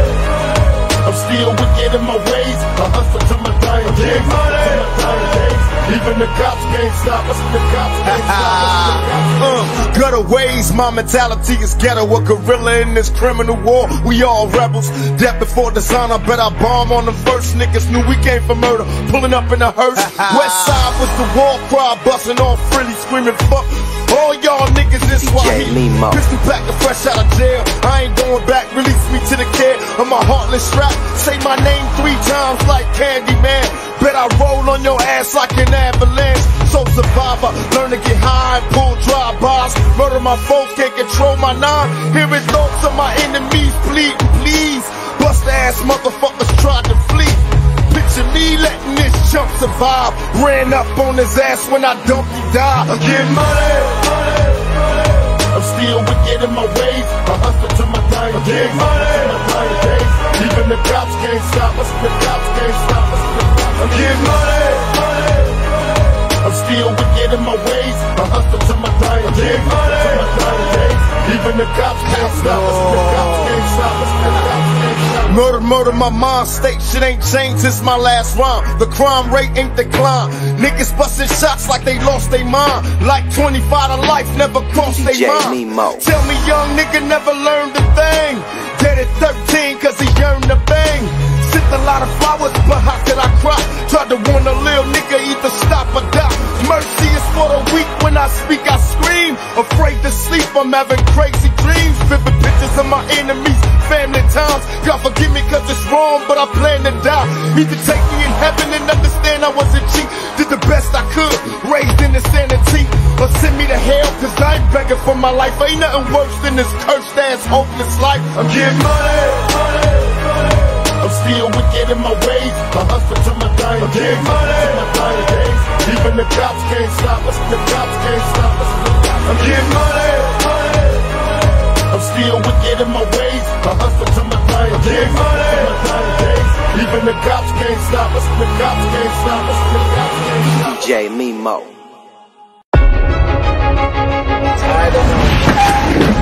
I'm still wicked in my ways. I hustle to my dying days. To my dying days. Even the cops can't stop us. The cops can't stop us. Uh, gutter ways, my mentality is ghetto. A gorilla in this criminal war. We all rebels. Death before dishonor. Bet I bomb on them first. Niggas knew we came for murder. Pulling up in a hearse. West side was the war cry. Busting off frilly, screaming fuck. All y'all niggas is Swahili. Pistol pack and fresh out of jail. I ain't going back. Release me to the care of my heartless rap. Say my name three times like Candyman. Bet I roll on your ass like an avalanche. So survivor, learn to get high and pull drive-bys. Murder my foes, can't control my nine. Hearing thoughts of my enemies pleading, please. Bust ass motherfuckers tried to flee. Picture me letting this chump survive. Ran up on his ass when I dumped he died. I'm getting money, money, money. I'm still wicked in my ways. I hustle to my dying days. To my dying days. Even the cops can't stop us. The cops can't stop us. I'm getting money, money, money. I'm still wicked in my ways. I hustle to my dying days. To my dying days. Even the cops can't stop us. The cops can't stop us. The cops can't stop us. Murder, murder, my mind state. Shit ain't changed since my last rhyme. The crime rate ain't declined. Niggas busting shots like they lost their mind. Like twenty-five to life, never crossed their mind. Mimo. Tell me young nigga never learned a thing. Dead at thirteen cause he yearned to bang. Sent a lot of flowers, but how could I cry? Tried to warn a little nigga either stop or die. Mercy is for the weak, when I speak I scream. Afraid to sleep, I'm having crazy dreams. Vivid pictures of my enemies, family times. God forgive me cause it's wrong, but I plan to die. Either take me in heaven and understand I wasn't cheap. Did the best I could, raised in insanity. Or send me to hell cause I ain't begging for my life. Ain't nothing worse than this cursed ass hopeless life. I'm getting money, money, money. I'm still wicked in my ways. I hustle to my dying days. To my dying days. Even the cops can't stop us. The cops can't stop us. I'm getting money, money, money. I'm still wicked in my ways. I hustle to my dying days. To my dying days. Even the cops can't stop us. The cops can't stop us. The cops can't stop us. D J Mimo.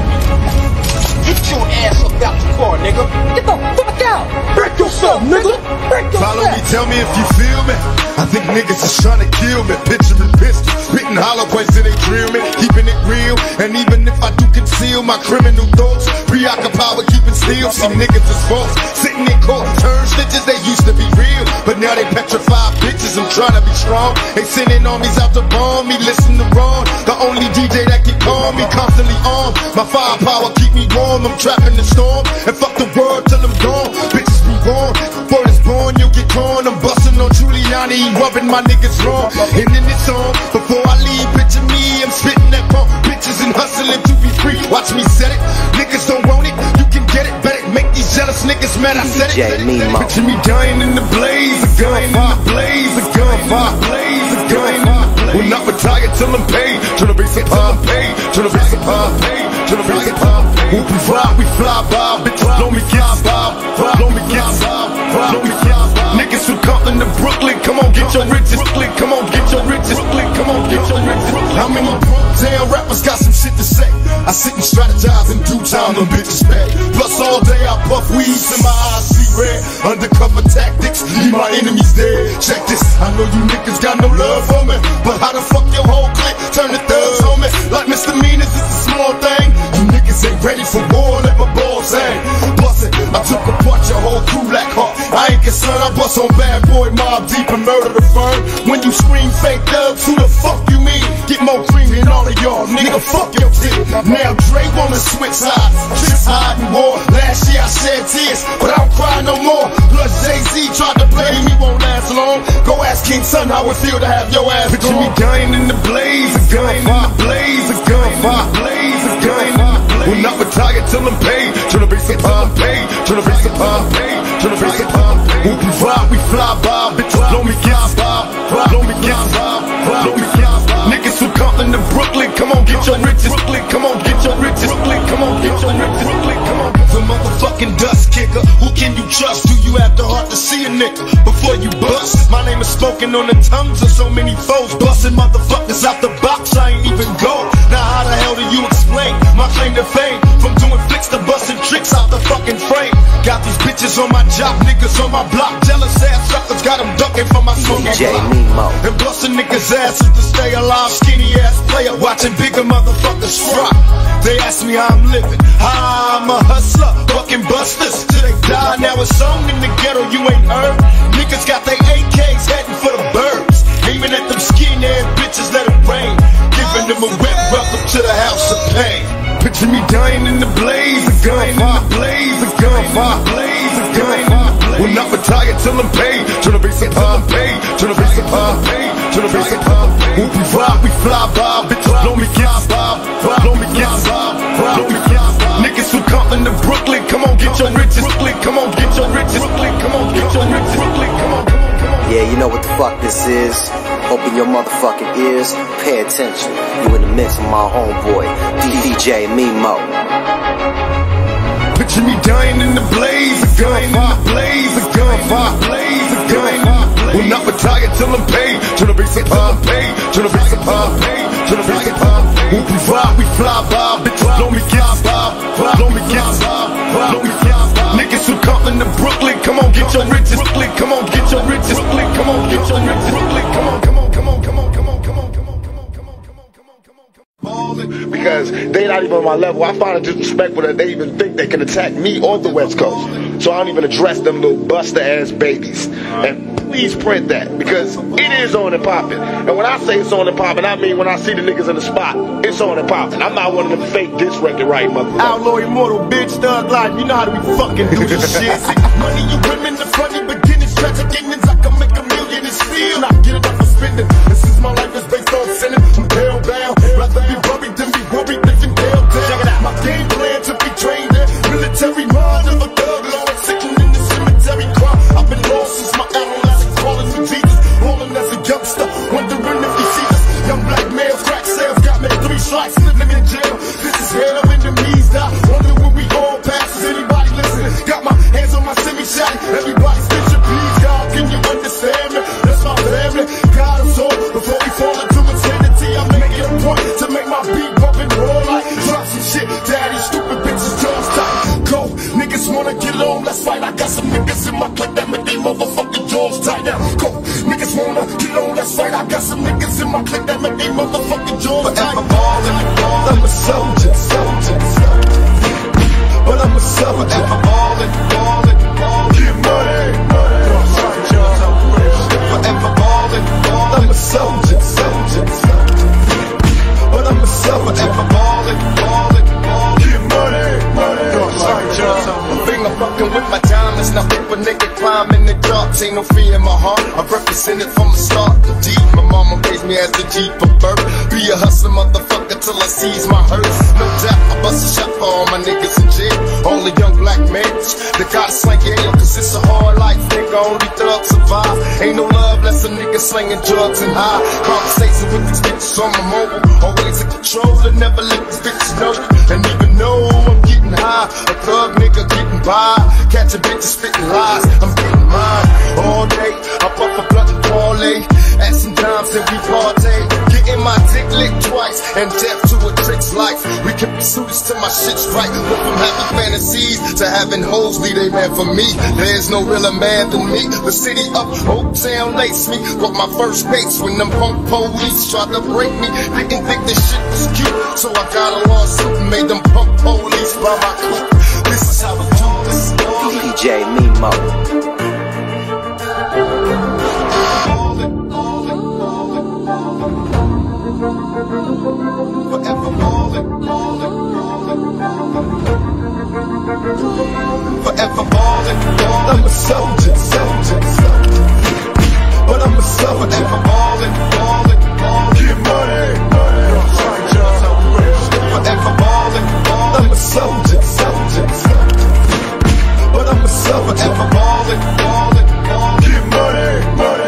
Get your ass up out the car, nigga. Get the fuck out. Break yourself, nigga. Break yourself. Follow me, tell me if you feel me. I think niggas is trying to kill me. Picturing pistols, spitting hollow points till they drill me. Keeping it real, and even if I do conceal my criminal thoughts, preoccupied with keeping still. See niggas is false, sitting in court, turn snitches. They used to be real, but now they petrified bitches. I'm trying to be strong. They sending armies out to bomb me. Listen to Ron, the only D J that can calm me. Constantly armed, my firepower keep me warm. I'm trapping the storm, and fuck the world till I'm gone. Bitches be warm, word is born, you'll get torn. I'm busting on Giuliani, he rubbing my niggas wrong. And in this song, before I leave, picture me, I'm spitting that pump. Bitches and hustling to be free. Watch me set it. Niggas don't want it, you can get it. Bet it, make these jealous niggas mad. I said it. Picture me dying in the blaze, a gunfire, blaze, a gunfire, blaze, a gunfire. Will not retire till I'm paid. Tryna be some pie, paid. Tryna be some pie, paid. Tryna be some pie. Whoop we fly, we fly by. Bitches blow me kiss by. Blow me kiss by. Blow me kiss by. Niggas from Compton to Brooklyn, come on get your riches. Brooklyn, come on get your riches. Brooklyn, come on get your riches. How many Brooklyn rappers got some shit to say? I sit and strategize in due time, them bitches pay. Plus all day I puff weeds and my eyes see red. Undercover tactics, leave my enemies dead. Check this, I know you niggas got no love for me, but how the fuck your whole clique turn the thugs on me? Like misdemeanors, it's a small thing. You niggas ain't ready for war, let my balls hang. Bust it, I took apart your whole crew like heart. I ain't concerned, I bust on bad boy, mob deep and murder the firm. When you scream fake thugs, who the fuck you mean? Get more cream than all of y'all, nigga, fuck your dick. Now Dre wanna switch sides, tricks hiding war. Last year I shed tears, but I don't cry no more. Plus Jay-Z tried to play me, won't last long. Go ask King Son how it feel to have your ass Picture gone. Me dying in the blaze, a gunfire, blaze, a gunfire, blaze, a gunfire. Will not retire till I'm paid. Tryna be some pie, paid. Tryna be some pie, paid. Tryna be some pie. Whoop we fly, we fly by. Bitches blow me kiss by. Blow me kiss by. Blow me kiss by. Niggas from Compton to Brooklyn, come on get your riches. Brooklyn, come on get your riches. Brooklyn, come on get your riches. Brooklyn, come on. The motherfucking dust kicker. Who can you trust? Do you have the heart to see a nigga before you bust? My name is spoken on the tongues of so many foes. Busting motherfuckers out the box, I ain't even go. Now how the hell do you explain my claim to fame? From doing flicks to busting tricks out the fucking frame. Got these bitches on my job, niggas on my block. Jealous ass suckers got them ducking for my smoking block. And busting niggas' asses to stay alive. Skinny ass player watching bigger motherfuckers rock. They ask me how I'm living, how I'm a hustler, fucking busters till they die. Now it's on in the ghetto, you ain't heard. Niggas got they A Ks heading for the birds, aiming at them skinny ass bitches, let it rain. Giving them a wet welcome to the house of pain. Picture me dying in the blaze, a gunfire, blaze, a gunfire, blaze, a gunfire. Will not retire till I'm paid. Tryna be some pie, paid. Tryna be some pie, paid. Tryna be some pie. Whoop we fly, we fly by. Bitches blow me kiss by. Blow me kiss by. Blow me kiss by. Niggas from Compton to Brooklyn, come on get your riches. Brooklyn, come on get your riches. Brooklyn, come on get your riches. Brooklyn, come on, come on, come on. Yeah, you know what the fuck this is. Open your motherfucking ears, pay attention. You in the midst of my homeboy, D J Mimo. Picture me dying in the blaze, a gunfire, blaze, a gunfire, blaze, a gunfire. Will not retire till I'm paid. Tryna be some pie, paid. Tryna be some pie, paid. Tryna be some pie. Whoop we fly, we fly by. Bitches blow me kiss by. Blow me kiss by. Blow me kiss by. Niggas from Compton to Brooklyn, come on get your riches. Brooklyn, come on get your riches. Brooklyn, come on get your riches. Brooklyn, come on, come on, come on, come on, come on, come on, come on, come on, come on, come on, come on, come on, come on. Because they not even on my level. I find it disrespectful that they even think they can attack me or the West Coast. So I don't even address them little buster ass babies. And please print that, because it is on and popping. And when I say it's on and popping, I mean when I see the niggas in the spot, it's on and popping. I'm not one of them fake diss record right motherfuckers. Outlaw immortal, bitch, thug life. You know how we fucking do this shit. Money, you women, the funny beginnings, tragic endings. I can make a million and still not get enough for spending. This is my life is based on sinning. I'm hell bound. Rather be worried than be worried, living hell down. Check it out. My game plan to be trained in military mind of a thug lord, sitting in the cemetery crime. I've been lost since my adolescence, calling for Jesus, rolling as a youngster, wondering if he sees us. Young black males, crack sales, got me three strikes, living in jail. This is hell, enemies die. Wonder when we all pass. Is anybody listening? Got my hands on my semi-shot. Everybody's bitching, please, God, can you understand me? That's my family. God, I'm so before we fall into insanity, I make it a point to make my beat bump and roll like drop some shit. Daddy, stupid bitches, jaws tight. Go, niggas wanna get on, let's fight. I got some niggas in my clique that make they motherfucking jaws right now. Go, niggas wanna get on that side. I got some niggas in my clique that make they motherfucking jaws tight. Forever ballin', ballin'. I'm a soldier, soldier, soldier. But I'm a soldier. Forever ballin', ballin', ballin'. Get money, money. Forever ballin', ballin'. I'm a soldier, soldier, soldier. But I'm a soldier. Forever ballin', ballin', ballin'. Get money, money. Finger fucking with my diamonds. Now if a nigga climb in the dark, ain't no fear in my heart. I represent it from the start to deep. My mama raised me as a G from birth. Be a hustler motherfucker till I seize my hearse. No doubt I bust a shot for all my niggas in jail. All the young black males that gotta slang your ale, cause it's a hard life, nigga. Only thugs survive. Ain't no love less a nigga slinging drugs and high. Conversation with these bitches on my mobile. Always in control and never let these bitches know. And even though I'm getting high, a thug nigga getting by. Catch a bitch spitting lies, I'm getting mine. All day, I puff a blunt and parlay. At some times that we partay. Getting my dick licked twice, and death to a trick's life. We can pursue this till my shit's right. Went from having fantasies to having hoes be they man for me. There's no realer man than me. The city of Oak Town laced me. Got my first base when them punk police tried to break me. Didn't think this shit was cute, so I got a lawsuit and made them punk police by my clique. This is how we do this. D J Mimo. Forever ballin', ballin', ballin'. Forever ballin', ballin'. I'm a soldier, soldier, soldier. But I'm a soldier. Forever ballin', ballin', ballin'. Get money, money. Forever ballin', ballin'. I'm a soldier, soldier, soldier. But I'm a soldier. Forever ballin', ballin', ballin'. Get money, money.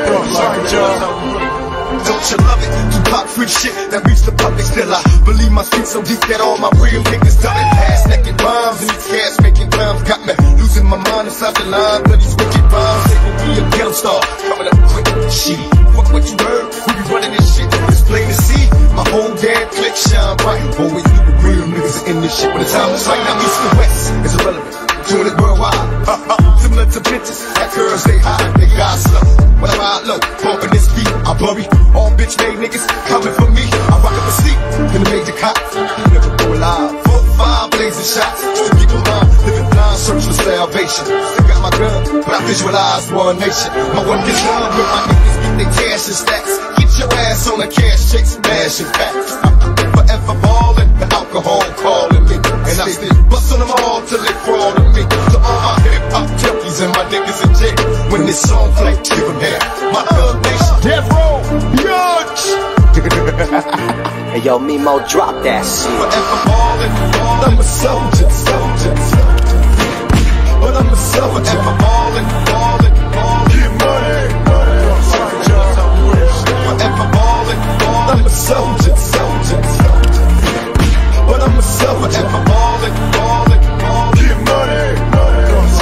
Don't you love it? Tupac free shit that reached the public. Still I believe my streets so deep that all my real niggas done it. Ass naked bombs and these cash making clowns got me losing my mind inside the line. But these wicked bombs, they will be a ghetto star coming up quick. Shit, fuck what you heard. We be running this shit. It's plain to see. My whole damn clique shine bright. Always knew the real niggas in this shit when the time was right. Now east and west is irrelevant. Doing it worldwide. Similar to bitches, that girls they high, they got slow. When I ride low, bumping this beat, I bury all bitch made niggas coming for me. I rock up a seat in the major cop. Never go alive. Four, five blazing shots. Just to keep in mind, living blind, search for salvation. Still got my gun, but I visualize one nation. My work is done when my niggas get their cash and stacks. Get your ass on a cash check, smash and facts. Forever ballin', the alcohol calling me. And I still bust on them all till they crawl to me. To all my hip hop junkies and my niggas in jail. When this song play, give them hell. My thug nation, death row, yucks. Hey yo, Mimo, drop that shit. Forever ballin', ballin'. I'm a soldier, soldier, soldier. But I'm a soldier. Forever ballin', ballin', ballin'. Get money, money. Forever ballin', ballin'. I'm a soldier, soldier, soldier. But I'm a soldier. Forever ballin', ballin', ballin'. Get money, money.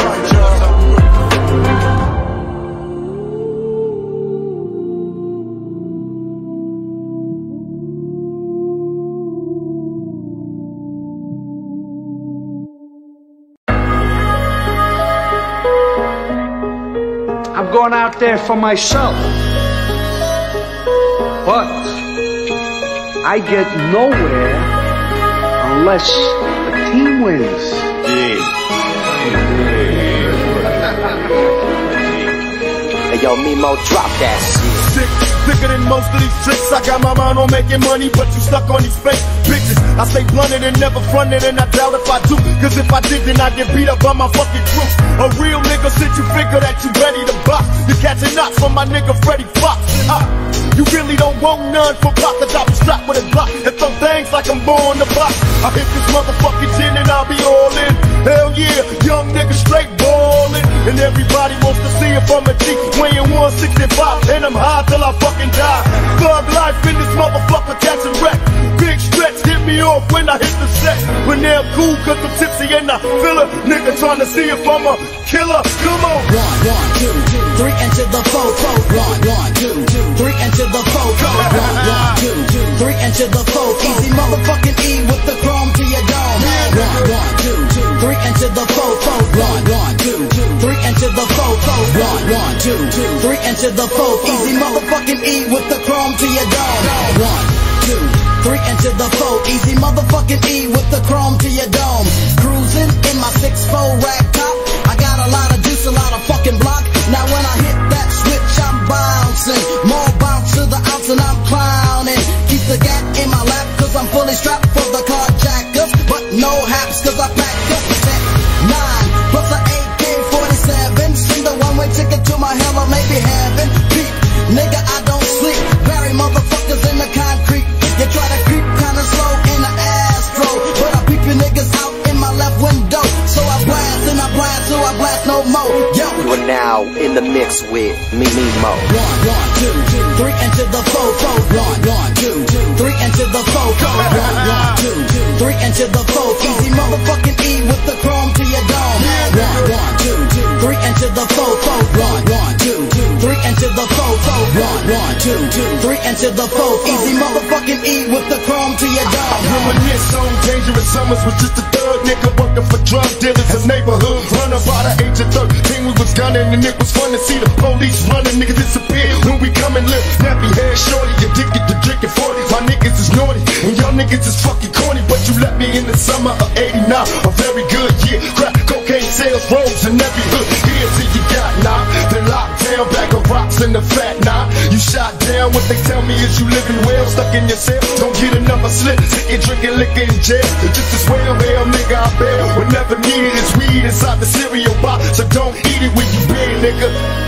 I'm going out there for myself, but I get nowhere unless the team wins. Hey yo, Mimo, drop that shit. Sick, sicker than most of these tricks. I got my mind on making money, but you stuck on these fake bitches. I stay blunted and never fronted, and I doubt if I do. Cause if I did, then I'd get beat up by my fucking crew. A real nigga since you figure that you ready to box. You catching knots from my nigga Freddie Fox. Ah, you really don't want none for pop. The top is strapped with a block and throw things like I'm born to box. I hit this motherfucking gin and I'll be all in. Hell yeah, young nigga straight ballin'. And everybody wants to see if I'm a G. Weighing one sixty-five and I'm high till I fucking die. Thug life in this motherfucker catching wreck. Big stretch hit me off when I hit the set. When they're cool cause I'm tipsy and I feel a nigga trying to see if I'm a killer. Come on. One, one, two, two, three into the four, four. One, one, two, two, three into the four, four. One, one, two, two, three into the four. Easy motherfucking E with the chrome to your dome. One, one, two, two, three into the four, four. One, one, two, two, three into the four, four. One, one, two. two, two, three into the four. Easy motherfucking E with the chrome to your dome. One, two, three into the four. Easy motherfucking E with the chrome to your dome. Cruising in my six four rag top. I got a lot of juice, a lot of fucking block. Now when I hit that switch, I'm bouncing. More bounce to the ounce and I'm clowning. Keep the gat in my lap cause I'm fully strapped for the carjackers. But no haps cause I packed up set nine plus a A K forty-seven. Send a one-way ticket to my hell or maybe heaven. Peep, nigga, I don't sleep. Bury motherfuckers in the concrete. You try to creep kinda slow in the Astro, but I peep you niggas out in my left window. So I blast and I blast till I blast no more. Yo, you are now in the mix with me, me, Mo. One, one, two, two, three into the four, four. One, one, two, two, three into the four, four. One, one, two, two, three into the four. Easy motherfucking E with the chrome to your dome. One, one, two, two, three into the four, four. One, one, two, two, three into the four, four. One, one, two, two, three into the four. Easy motherfucking E with the chrome to your dome. I reminisce on dangerous summers with just a thug nigga working for drug dealers and neighborhood runner. By the age of thirteen, we was gunning and it was fun to see the police running. Niggas disappear when we come and live. Nappy hair shorty, addicted to drinking forty. My niggas is naughty and y'all niggas is fucking corny. But you left me in the summer of eighty-nine, a very good year. Crack cocaine sales rose in every hood. Here's till you got knocked, then locked down, bag of rocks in the fat nine. You shot down, what they tell me is you living well, stuck in your cell. Don't get another slip, sitting drinking liquor in jail. Just as well, hell nigga, I bail. Whenever needed is weed inside the cereal box, so don't eat it when you big, nigga.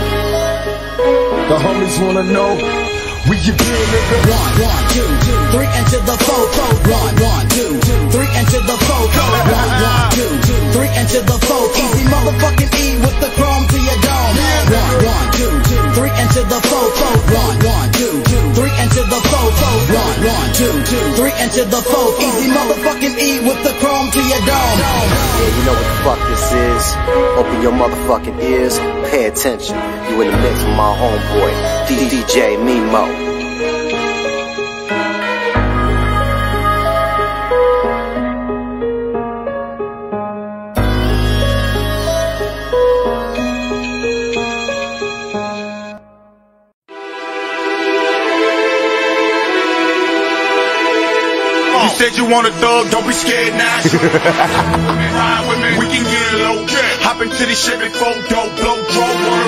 The homies wanna know where you been, nigga. One, one, two, two, three into the four, four. One, one, two, two, three into the four, four. One, one, two, two, three into the four. Easy motherfucking E with the chrome to your dome. One, one, two, two, three into the four, four. One, one, two, two, three into the four, four. One, one, two, two, three into the four. Easy motherfucking E with the chrome to your dome. Yeah, you know what the fuck this is. Open your motherfucking ears, pay attention. You in the mix with my homeboy, D J Me Mo. You said you want a thug, don't be scared now. Ride with me, we can get low. Hop into the Chevy four door, blow, draw,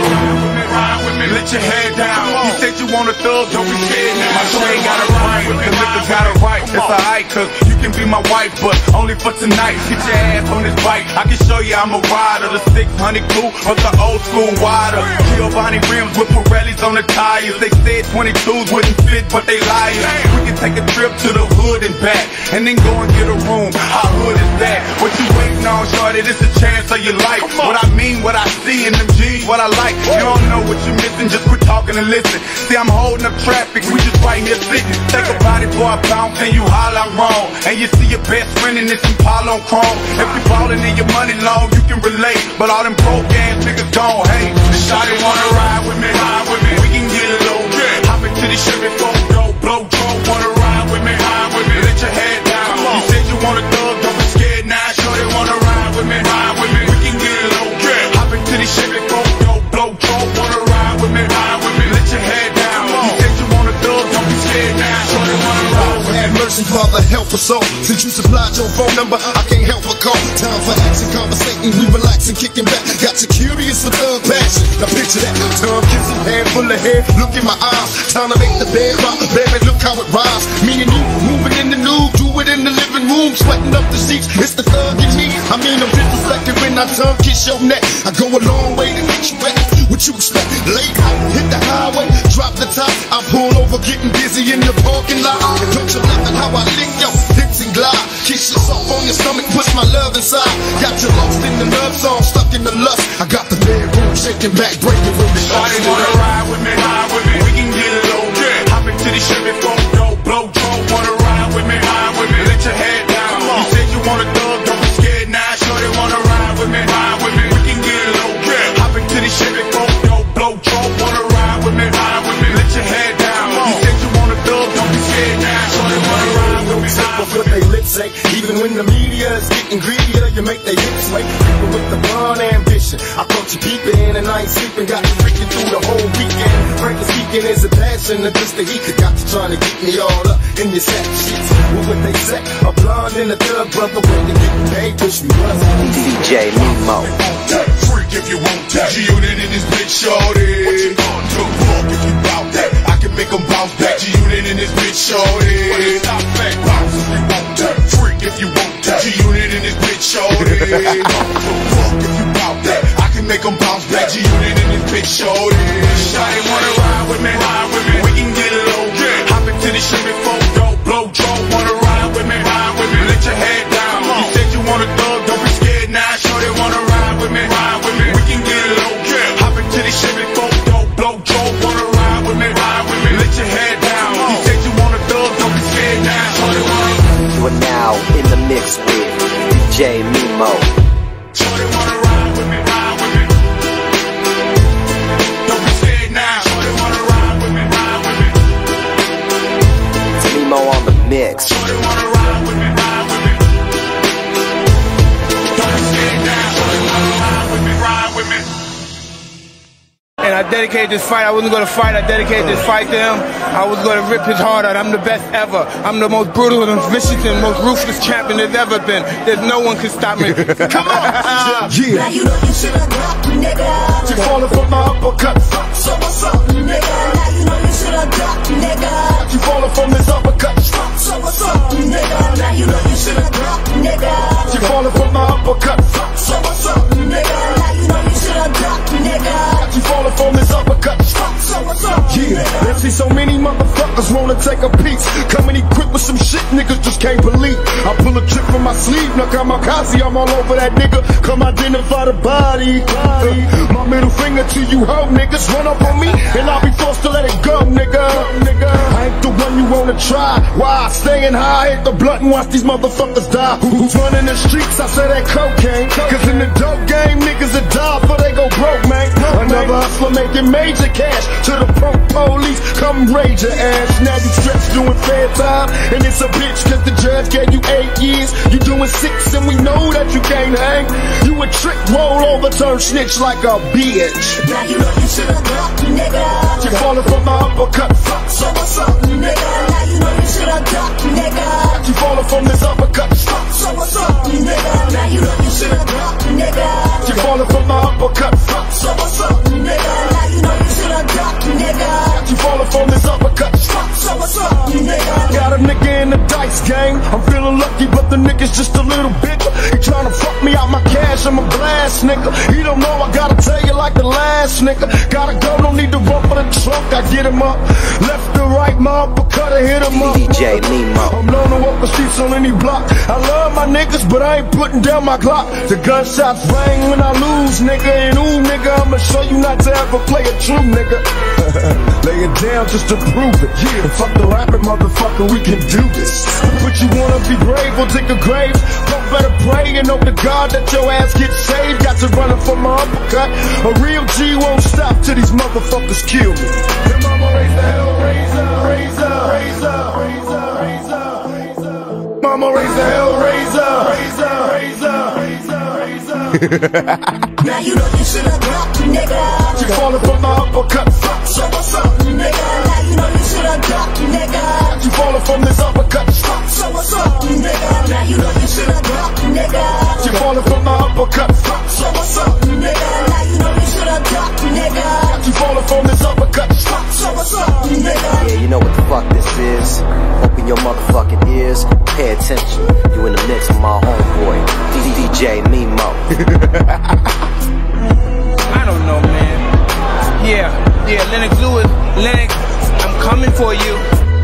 ride with me, let your head down. You said you want a thug, don't be scared now. My train got it right, the liquor got it right. It's alright, cause you can be my wife, but only for tonight. Get your ass on this bike, I can show you I'm a rider. The six hundred coupe, but the old school wider. Giovanni rims with Pirellis on the tires. They said twenty-twos wouldn't fit, but they liars. We can take a trip to the hood and back, and then go and get a room. How hood is that? What you waiting on, shorty? This a chance of your life. What I mean, what I see in them G's, what I like. You don't know what you're missing, just quit talking and listen. See, I'm holding up traffic, we just right here sitting. Take a body boy, bounce, and you holler I'm wrong. And you see your best friend in this Impala on chrome. If you ballin' in your money long, you can relate. But all them broke ass niggas don't hate. The shawty wanna ride with me, ride with me. We can get it low, yeah. Hop into the Chevy four door, blow, draw, wanna ride with me, ride with me. Let your head down. You said you want a thug, don't be scared now. Shorty wanna ride with me, ride with me. We can get it low, yeah. Hop into the Chevy four door, blow, draw, wanna ride with me, ride with me. Let your head down. You said you want a thug, don't be scared now. Shorty wanna ride with me. Have mercy, Father, help us all. Since you supplied your phone number, I can't help but call. Time for action, conversating, we relaxing, kicking back. Got you curious with thug passion. Now picture that, tongue kissing, hand full of hair. Look in my eyes, time to make the bed rock. Baby, look how it rhymes. Me and you moving in the nude, do it in the living room, sweating up the sheets. It's the thug in me. I mean, I'm disrespected when I tongue kiss your neck. I go a long way to get you back. What you expect? Late out, hit the highway, drop the top. I pull over, getting busy in the parking lot. Don't you love it how I lick your hips and glide? Kiss yourself on your stomach, push my love inside. Got you lost in the love song, stuck in the lust. I got the bedroom shaking back, breaking with me. Shawty wanna ride with me, ride with me. We can get it low, yeah. Hop into the Chevy four door, blow, draw, wanna ride with me, ride with me. Let your head down. You said you want a thug, don't be scared now. Shawty wanna ride with me, ride with me. We can get it low, yeah. Hop into the Chevy four door, blow, draw, wanna ride with me, ride with me. Let your head down. You said you want a thug, don't be scared now. Shawty wanna ride with me, ride with me. What they lips say, even when the media is getting getting greedier, you make the hits wait. People with the blonde ambition. I thought you peeping and I ain't sleeping. Got you freaking through the whole weekend. Frankly speaking, is a passion. And just the heat that got you trying to get me all up in your sack sheets. What would they say? A blonde and a thug brother when you getting paid, push me once. D J Nemo. Freak if you want to. G-Unit in this bitch, shorty. What you gonna do? Fuck if you bout that. I can make them bounce back. G-Unit in this bitch, shorty. Stop back, bounce if you want to. Freak if you want to. G-Unit in this bitch, shorty. Fuck if you bout that. I can make them bounce back. G-Unit in this bitch, shorty. Shawty wanna ride with me, ride with me. We can get low. Yeah. Hop into the Chevy four door, blow draw. Wanna ride with me, ride with me. Let your head down. You said you want a thug, don't be scared now. Shorty wanna ride with me, ride with me. We can get low. Yeah. Hop into the Chevy four door, blow draw. Wanna ride with me, ride with me. Let your head down. You said you want a thug, don't be scared now. Shorty wanna. You are now in the mix with D J Nemo. Shorty wanna ride with me, ride with me. Don't be scared now. Shorty wanna ride with me, ride with me. It's Nemo on the mix. Shorty wanna ride with me, ride with me. Don't be scared now. Shorty wanna ride with me, ride with me. And I dedicated this fight. I wasn't going to fight. I dedicated this fight to him. I was going to rip his heart out. I'm the best ever. I'm the most brutal and vicious and most ruthless champion there's ever been. There's no one can stop me. Come on. Yeah. Now you know you should have dropped, nigga. You falling for my uppercut. So what's up, nigga? Now you know you should have dropped, nigga. You falling from this uppercut. So what's up, nigga? Now you know you should have dropped, nigga. You falling from my uppercut. So what's up, nigga? Now you know you should have dropped, nigga. You falling from this uppercut. So what's up, yeah. Let's see so many motherfuckers wanna take a piece. Coming equipped with some shit niggas just can't believe. I pull a trick from my sleeve, now come Kamikaze, I'm all over that nigga. Come identify the body. Uh, my middle finger to you hoe niggas. Run up on me and I'll be forced to let it go, nigga. nigga. I ain't the one you wanna try. Why? Staying high, hit the blunt and watch these motherfuckers die. Who, who's running the streets? I say that cocaine. Cause in the dope game, niggas that die before they go broke, man. Another hustler making major cash. To the punk police, come raid your ass. Now you stretch doing fair time, and it's a bitch cause the judge gave you eight years. You doing six and we know that you can't hang. You a trick, roll over, turn snitch like a bitch. Now you know you should've dropped, nigga. You falling from my uppercut. So what's up, nigga? Now you know you should've dropped, nigga. You falling from this uppercut. So what's up, nigga? Now you know you should've dropped, nigga. You falling from my uppercut. So what's up, nigga? Now you know you should've dropped, nigga. You falling from this uppercut. So what's up, nigga? Got a nigga in the dice game. I'm feeling lucky, but the nigga's just a little bigger. He tryna fuck me out my cash, I'm a blast, nigga. He don't know I gotta tell you like the last nigga. Gotta go, don't need to run for the trunk. I get him up, left to right, my uppercut, I hit him up. D J Nemo. I'm known to walk the streets on any block. I love my niggas, but I ain't putting down my Glock. The gunshots bang when I lose, nigga. And ooh, nigga, I'ma show you not to ever play a true nigga. Lay it down just to prove it. Yeah, fuck the rapping, motherfucker, we can do this. But you wanna be brave or take a grave? Don't better pray and hope to God that your ass gets saved. Got to run it for my uppercut. A real G won't stop till these motherfuckers kill me. Your mama raised the hell, razor, razor, razor, razor, razor. Mama raised the hell, razor, razor, razor, razor, razor. Now you know you should've dropped, nigga. You falling from my uppercut. So what's up, nigga? Now you know you should've dropped, nigga. You falling from this uppercut. So what's up, nigga? Now you know you should've dropped, nigga. You falling from my uppercut. So what's up, nigga? Now you know you should've dropped, nigga. You falling from this uppercut. So what's up, nigga? Yeah, you know what the fuck this is. Open your motherfucking ears. Pay attention. You in the mix with my homeboy, D J Nemo. I don't know, man. Yeah, yeah, Lennox Lewis, Lennox, I'm coming for you.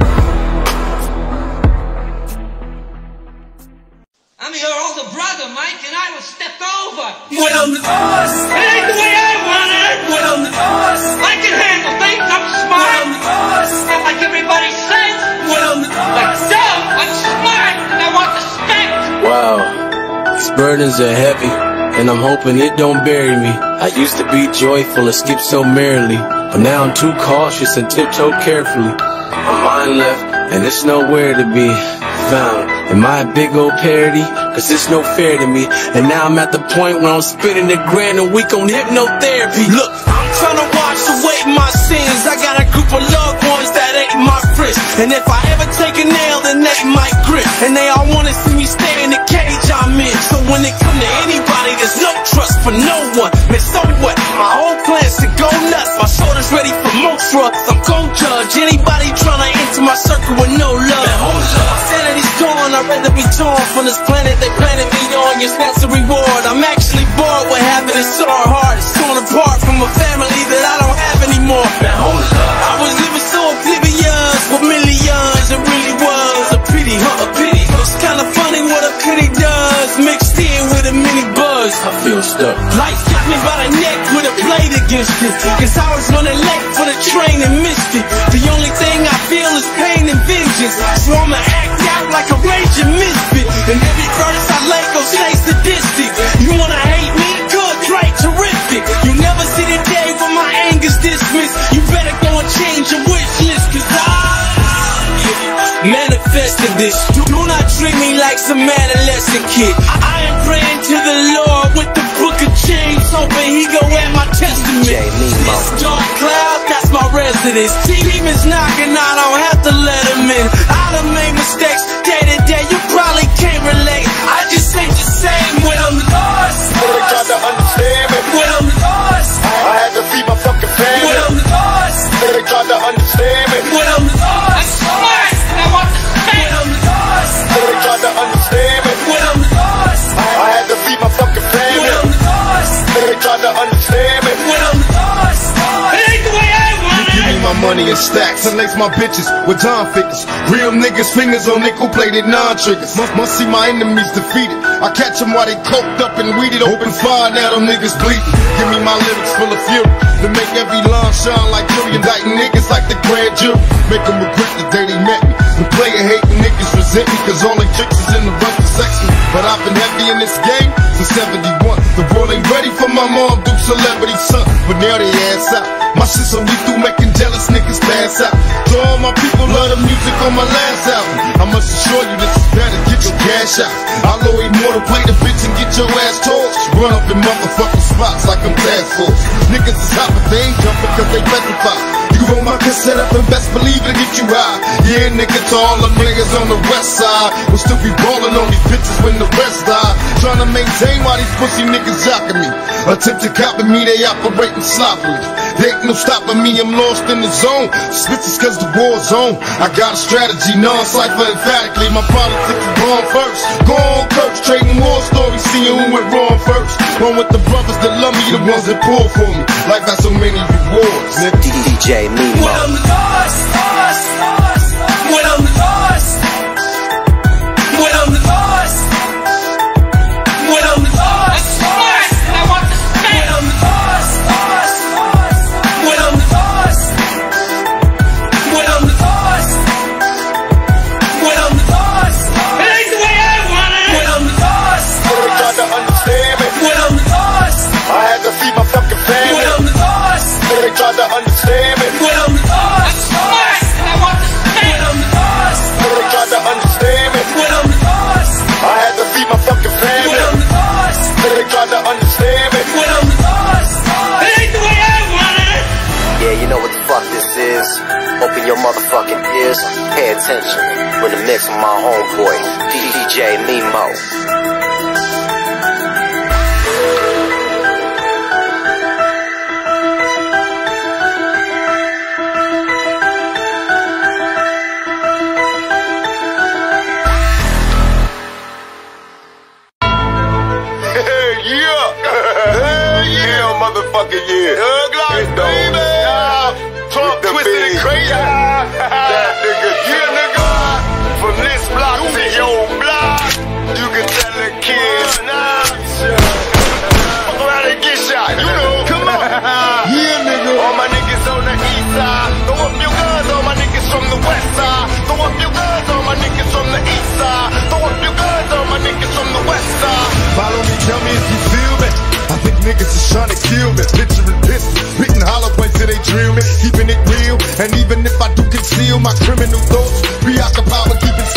I'm your older brother, Mike, and I was stepped over. What on the us? It ain't the way I want it. What on the us? I can handle things. I'm smart. What on the us? Not like everybody says. What on the us? Like dumb. I'm smart, and I want respect. Wow, these burdens are heavy, and I'm hoping it don't bury me. I used to be joyful and skip so merrily, but now I'm too cautious and tiptoe carefully. My mind left, and it's nowhere to be. found. Am I a big old parody? Cause it's no fair to me. And now I'm at the point where I'm spending a grand a week on hypnotherapy. Look, I'm trying to wash away my sins. I got a group of loved ones that ain't my friends. And if I ever take a nail, then they might grip. And they all wanna see me stay in the cage I'm in. So when it come to anybody, there's no trust for no one. Man, so what? My whole plan's to go nuts. My shoulder's ready for more trucks. I'm gon' judge anybody trying to enter my circle with no love. My sanity's gone, I'd rather be torn from this planet they planted me on. Yes, that's a reward. I'm actually bored with having it so hard. It's torn apart from a family that I don't have anymore. I was living so oblivious with millions. It really was a pity, huh? A pity. It's kinda funny what a pity does, mixed in with a mini buzz. I feel stuck. Life got me by the neck with a blade against it. Cause I was running late for the train and missed it. The only thing I feel is pain and vengeance. So I'ma act out like a raging misfit. And every verse I lay goes stay sadistic. You wanna hate me? Good, great, terrific. You never see the day when my anger's dismissed. You better go and change your wish list. Cause I manifested this. Do not treat me like some adolescent kid. I am praying to the Lord with the book of James, hoping he go at my testament. This dark cloud, that's my residence. Demons knocking, I don't have to let them in. I done made mistakes day to day, you probably can't relate. I just ain't the same when I'm lost. They tried to understand me when I'm lost. I had to feed my fucking family when I'm lost. They tried to understand me when I'm lost. When I'm lost. They tried to understand me when I'm lost. I had to feed my fucking family when I'm lost. They tried to understand me when I'm lost. It ain't the way I want it. Give me my money in stacks and lace my bitches with John figures. Real niggas, fingers on nickel-plated non-triggers. Must, must see my enemies defeated. I catch them while they coked up and weeded. Open fire, now them niggas bleeding. Give me my lyrics full of fury to make every line shine like jewelry. Indicting niggas like the grand jury. Make them regret the day they met me. The player hating niggas resent me, cause all they tricks is in the run to sex me. But I've been heavy in this game since seventy-one. The world ain't ready for my mom, do celebrity son. But now they ass out. My shit so lethal, making jealous niggas pass out. So all my people love the music on my last album. I must assure you this is better, get your cash out. I'll always more to play the bitch and get your ass torched. Run up in motherfucking spots like I'm task force. Niggas is hot but they ain't jumping cause they petrified. You roll my cassette up and best believe it'll get you high. Yeah, nigga, to all the niggas on the west side, we'll still be ballin' on these bitches when the rest die. Tryna maintain while these pussy niggas jockin' me. Attempt to copy me, they operating sloppily. There ain't no stopping me, I'm lost in the zone. Switches cause the war's on. I got a strategy, non-cypher emphatically. My politics is gone first. Go on, Kirk, trading war stories, seeing who went wrong first. One with the brothers that love me, the ones that pull for me. Life has so many rewards. D J Mimo. When I'm lost, lost, lost. When I'm lost. When I'm lost. When I'm lost. I want to stay. When I'm lost, lost, lost. When I'm lost. When I'm lost. When I'm lost. It ain't the way I want it. When I'm lost. They tried to understand me when I'm lost. I had to feed my fucking family when I'm lost. They tried to understand me when I'm lost. I want to stay. When I'm lost. They tried to understand me when I'm lost. I had to feed my fucking family when I'm lost. They tried to understand me when I'm lost. It ain't the way I want it. Yeah, you know what the fuck this is. Open your motherfucking ears. Pay attention. We're in the mix with my homeboy, D J Mimo. Motherfucking yeah. Thug life, baby. Uh, Trump twisted and crazy. That nigga, yeah, nigga. From this block to your block, you can tell the kids now. Fuck around and get shot, you know. Come on. Yeah, nigga. All my niggas on the east side. Throw up your guns, all my niggas from the west side. Throw up your guns, all my niggas from the east side. Throw up your guns, all my niggas from the west side. Follow me, tell me if you feel me. I think niggas is trying to kill me. Picturing pistols, beating hollow points till they drill me. Keeping it real, and even if I do conceal my criminal thoughts, preoccupied with keeping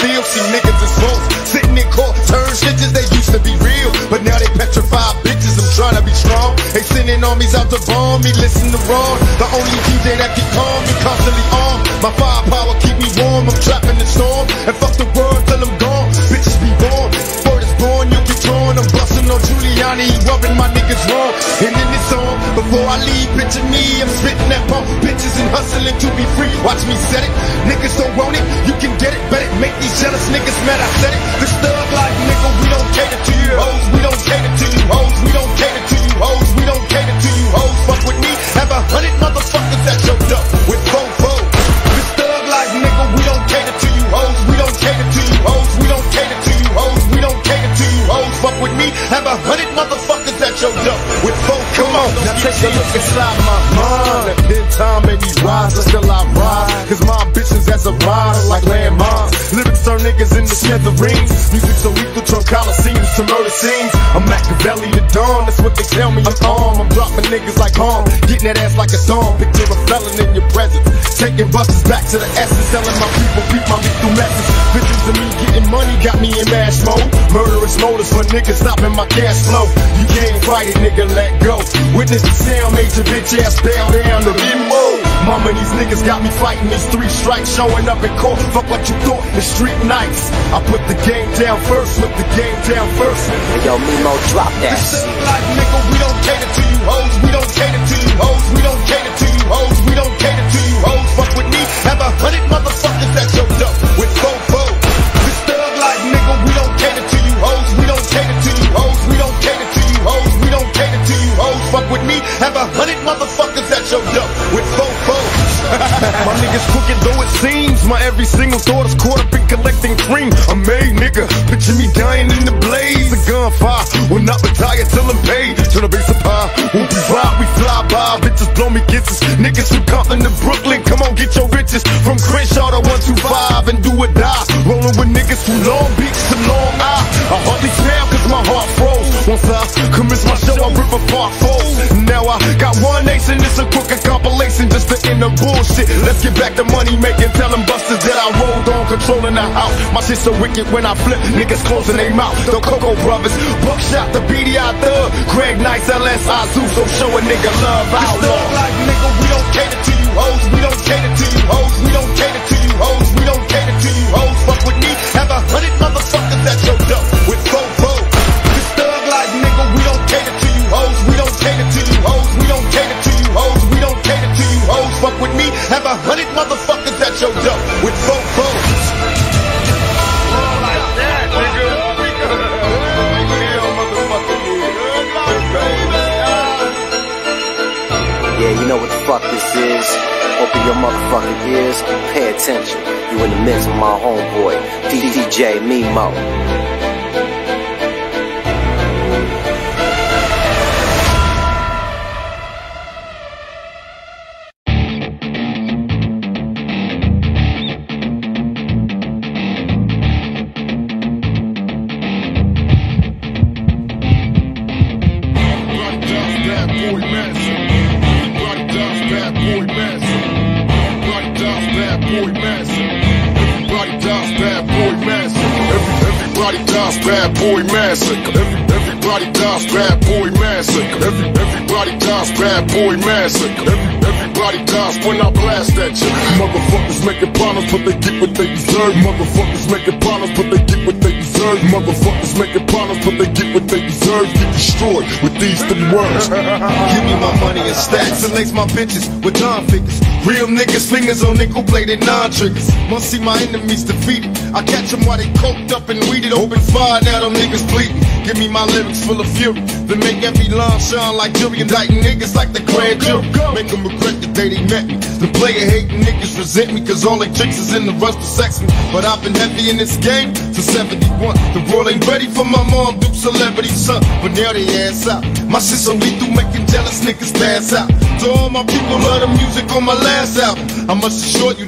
still see niggas as folks sitting in court, turn snitches. They used to be real, but now they petrified bitches. I'm trying to be strong. They sending armies out to bomb me. Listen to Ron, the only D J that can calm me, constantly on. My firepower keep me warm. I'm trapped in the storm, and fuck the world till I'm gone. Bitches be born, word is born, you get torn. I'm busting on Giuliani, rubbing my niggas wrong. And in this song, before I leave, picture me, I'm spitting that pump. Bitches and hustling to be free. Watch me set it. Niggas don't want it, you can get it. Bet it, make these jealous niggas mad. I said it. This thug like nigga, we don't cater to you hoes. We don't cater to you hoes. We don't cater to you hoes. We don't cater to you hoes. Fuck with me, have a hundred motherfuckers that choked up with fofo. This thug like nigga, we don't cater to you hoes. We don't cater to you hoes. We don't cater to you hoes. We don't cater to you hoes. Fuck with me, have a hundred motherfuckers that choked up with fofo. Come on, now take a look inside my mind. At pin time made me rise, still I ride. Cause my ambitions as a rider like landmines. Lyrics turn niggas into smithereens. Music so lethal, turn coliseums to murder scenes. I'm Machiavelli the dawn, that's what they tell me. I'm armed, I'm dropping niggas like harm. Getting that ass like a song. Picture a felon in your presence. Taking buses back to the essence. Telling my people beat my lethal message. Visions of me getting money got me in mash mode. Murderous motives for niggas stopping my cash flow. You can't fight it, nigga, let go. Witness the sound, made your bitch ass bail down the remote. Mama, these niggas got me fighting these three strikes. Showing up in court, fuck what you thought, it's street nights. I put the game down first, put the game down first. Hey, yo, Mimo, drop that shit. Like nigga, we don't cater to you hoes. We don't cater to you hoes. We don't cater to you hoes. We don't cater to you hoes. Fuck with me, have a hundred motherfuckers that choked up with fofo. This thug like nigga, we don't cater to you hoes. We don't cater to you hoes. We don't cater to you hoes. We don't cater to you hoes. Fuck with me, have a hundred motherfuckers that choked up with fofo. My niggas crooked though it seems. My every single thought is caught up in collecting cream. I'm made, nigga. Picture me dying in the blaze. A gunfire will not retire till I'm paid. Turn the bass up high. Whoop we ride, we fly by. Bitches blow me kisses. Niggas from Compton to Brooklyn. Come on, get your riches. From Crenshaw to one two five and do or die. Rolling with niggas from Long Beach to Long Island. I hardly smile cause my heart froze. Once I commence my show, I rip apart foes. Now I got one nation, it's a crooked compilation just to end the bullshit. Let's get back to money making, tell them busters that I rolled on, controlling the house. My shit so wicked when I flip, niggas closing their mouth. The Coco Brothers, Buckshot, the B D I Thug, Greg Nice, L S I Zoo, so show a nigga love. Outlaw. Like nigga, we don't cater to you hoes, we don't cater to you hoes, we don't cater to you hoes, we don't cater to you hoes. Fuck with me, have a hundred motherfuckers that choked up with fofo. This thug like nigga, we don't cater to you hoes, we don't cater to you hoes, we don't cater to you hoes, we don't cater to you hoes. Fuck with me, have a hundred motherfuckers that choked up with fofo. Like that, nigga. Yeah, you know what the fuck this is. Open your motherfucking ears, pay attention. You in the midst of my homeboy, D J Mimo. Bad boy massacre. Every, everybody dies, bad boy massacre. Every, everybody dies, bad boy massacre. Every, everybody dies when I blast at you. Motherfuckers making problems, but they get what they deserve. Motherfuckers making problems, but they get what they deserve. Motherfuckers making problems, but they get what they deserve. Get destroyed with these three words. Give me my money in stacks and lace my bitches with John figures. Real niggas, fingers on nickel-plated non-triggers. Must see my enemies defeated. I catch them while they coked up and weeded. Open fire, now them niggas bleeding. Give me my lyrics full of fury. Then make every line shine like jewelry. Indicting niggas like the grand jury. Make them regret the day they met me. The player hating niggas resent me, cause all they tricks is in the rush to sex me. But I've been heavy in this game since seventy-one. The world ain't ready for my mom, Duke celebrity son. But now they ass out. My shit so lethal, making jealous niggas pass out. To all my people, love the music on my last album. I must assure you this is bad.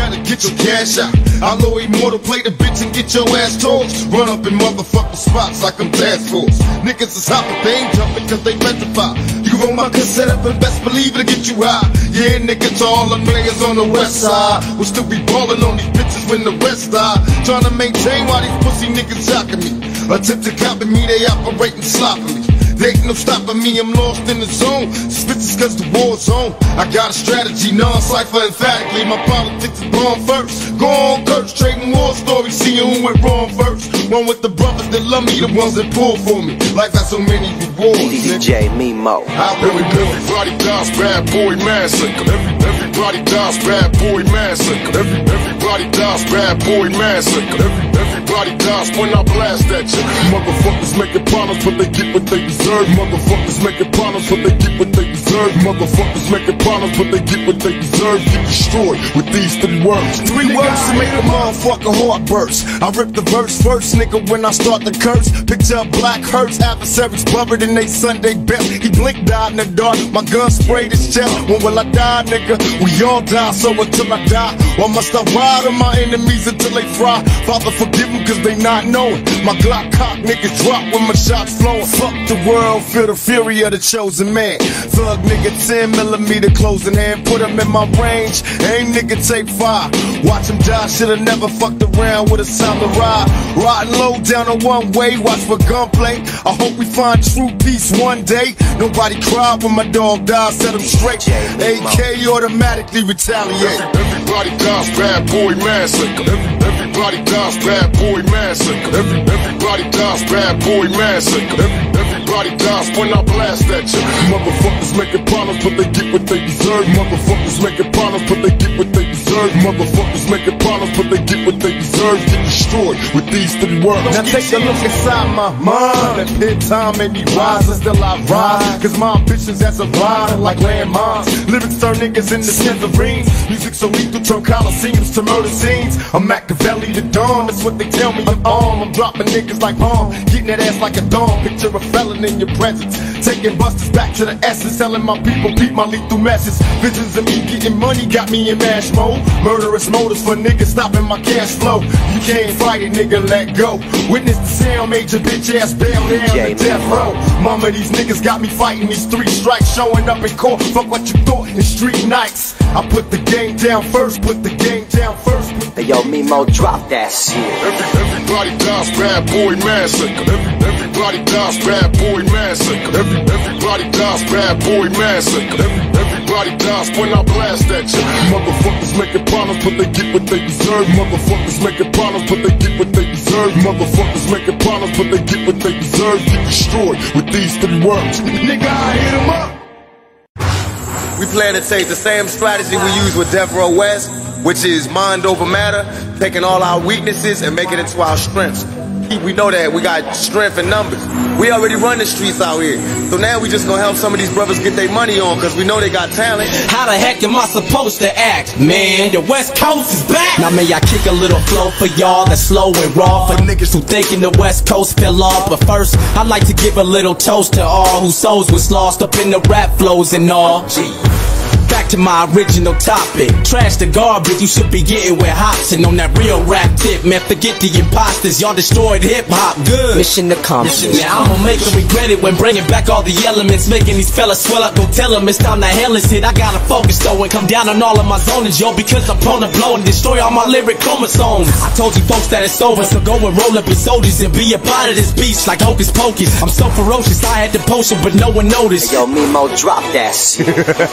better get your cash out. I'll immortal, play the bitch and get your ass torched. Run up in motherfucking spots like I'm task force. Niggas is hopping, they ain't jumping cause they petrified. You can roll my cassette up and best believe it'll get you high. Yeah, nigga, to all the players on the west side, we'll still be ballin' on these bitches when the rest die. Trying to maintain while these pussy niggas jockin' me. Attempt to copy me, they operating sloppily. They ain't no stopping me, I'm lost in the zone. Spitz cause the war's on. I got a strategy, non-cypher emphatically. My politics is born first. Go on, curse, trading war stories, seeing who went wrong first. One with the brothers that love me, the ones that pull for me. Life has so many rewards. D J Mimo. Everybody dies, bad boy massacre. Every, everybody dies, bad boy massacre. Every, everybody dies, bad boy massacre. Every, everybody dies when I blast at you. Motherfuckers making problems, but they get what they deserve. Motherfuckers making problems, but they get what they deserve. Motherfuckers making problems, but they get what they deserve. Get destroyed with these three words. Three words to make a motherfucker heart burst. I rip the verse first, nigga, when I start the curse. Picture a black hearse, adversaries blubbered in they Sunday best. He blinked, died in the dark, my gun sprayed his chest. When will I die, nigga? We all die, so until I die, or must I ride on my enemies until they fry? Father, forgive them cause they not knowing. My Glock cock niggas drop when my shots flowing. Fuck the world, feel the fury of the chosen man. Thug nigga, ten millimeter closing hand, put him in my range. Aim nigga, take five. Watch him die, should've never fucked around with a time to ride. Riding low down a one way, watch for gunplay. I hope we find true peace one day. Nobody cried when my dog died, set him straight. A K automatically retaliate. Everybody dies, bad boy massacre. Every, everybody dies, bad boy massacre. Every, everybody dies, bad boy massacre. Every, everybody dies when I blast at you. Motherfuckers making problems, but they get what they deserve. Motherfuckers making problems, but they get what they deserve. Motherfuckers making problems, but they get what they deserve. Get destroyed with these three words. Now take a look inside my mind. That pit time made me rise, and still I ride. Cause my ambitions as a rider like landmines. Lyrics turn niggas into smithereens. Music so lethal, turn coliseums to murder scenes. I'm Machiavelli the dawn, that's what they tell me I'm on. I'm dropping niggas like bomb, getting that ass like a dawn. Picture a felon in your presence, taking busters back to the essence. Telling my people, peep my lethal message. Visions of me getting money got me in mash mode. Murderous motives for niggas stopping my cash flow. You can't fight it, nigga, let go. Witness the sound, made your bitch ass bail down to death row. Mama, these niggas got me fighting these three strikes. Showing up in court, fuck what you thought in street nights. I put the game down first, put the game down first. Hey yo, Mimo, drop that shit. Every, everybody dies, bad boy massacre. Every, everybody dies, bad boy massacre. Every, everybody dies, bad boy massacre. Every, everybody dies when I blast at you. Motherfuckers making problems, but they get what they deserve. Motherfuckers making problems, but they get what they deserve. Motherfuckers making problems, but they get what they deserve. Get destroyed with these three words. Nigga, I hit 'em up. We plan to take the same strategy we use with Death Row West, which is mind over matter, taking all our weaknesses and making it to our strengths. We know that we got strength in numbers. We already run the streets out here. So now we just gonna help some of these brothers get their money on, cause we know they got talent. How the heck am I supposed to act? Man, the West Coast is back. Now may I kick a little flow for y'all that's slow and raw. For niggas who thinking the West Coast fell off. But first, I'd like to give a little toast to all whose souls was lost up in the rap flows and all. Gee. Back to my original topic. Trash the garbage you should be getting with hops. And on that real rap tip, man, forget the imposters. Y'all destroyed hip-hop, good. Mission accomplished. Now I'ma make them regret it when bringing back all the elements. Making these fellas swell up, go tell them it's time to hell is hit. I gotta focus though and come down on all of my zonings, yo. Because I'm prone to blow and destroy all my lyric chromosomes. I told you folks that it's over, so go and roll up your soldiers and be a part of this beast like Hocus Pocus. I'm so ferocious, I had the potion but no one noticed. Yo, Mimo, drop that shit.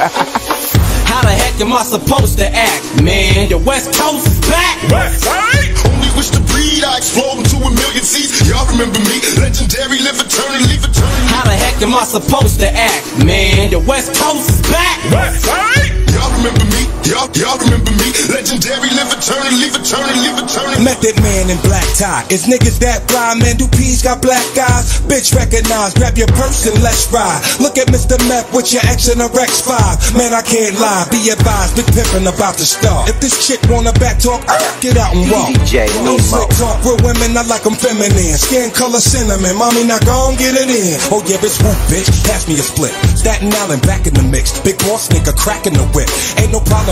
How the heck am I supposed to act? Man, the West Coast is back. West Side. Only wish to breed, I explode into a million seats. Y'all remember me, legendary, live eternally, leave eternally. How the heck am I supposed to act? Man, the West Coast is back. West Side. Y'all remember me, y'all, y'all remember me, legendary, live eternally, leave eternally, leave eternally. Method Man in black tie. It's niggas that fly, man, do P's got black eyes. Bitch recognize, grab your purse and let's ride. Look at Mister Meth with your X and a Rex five. Man, I can't lie, be advised, big pimpin' about to start. If this chick wanna back talk, get out and walk. D J No slick talk, real women, I like them feminine. Skin color cinnamon, mommy, now go and get it in. Oh yeah, bitch, whoop, bitch, pass me a split. Staten Island back in the mix. Big boss nigga cracking the whip. Ain't no problem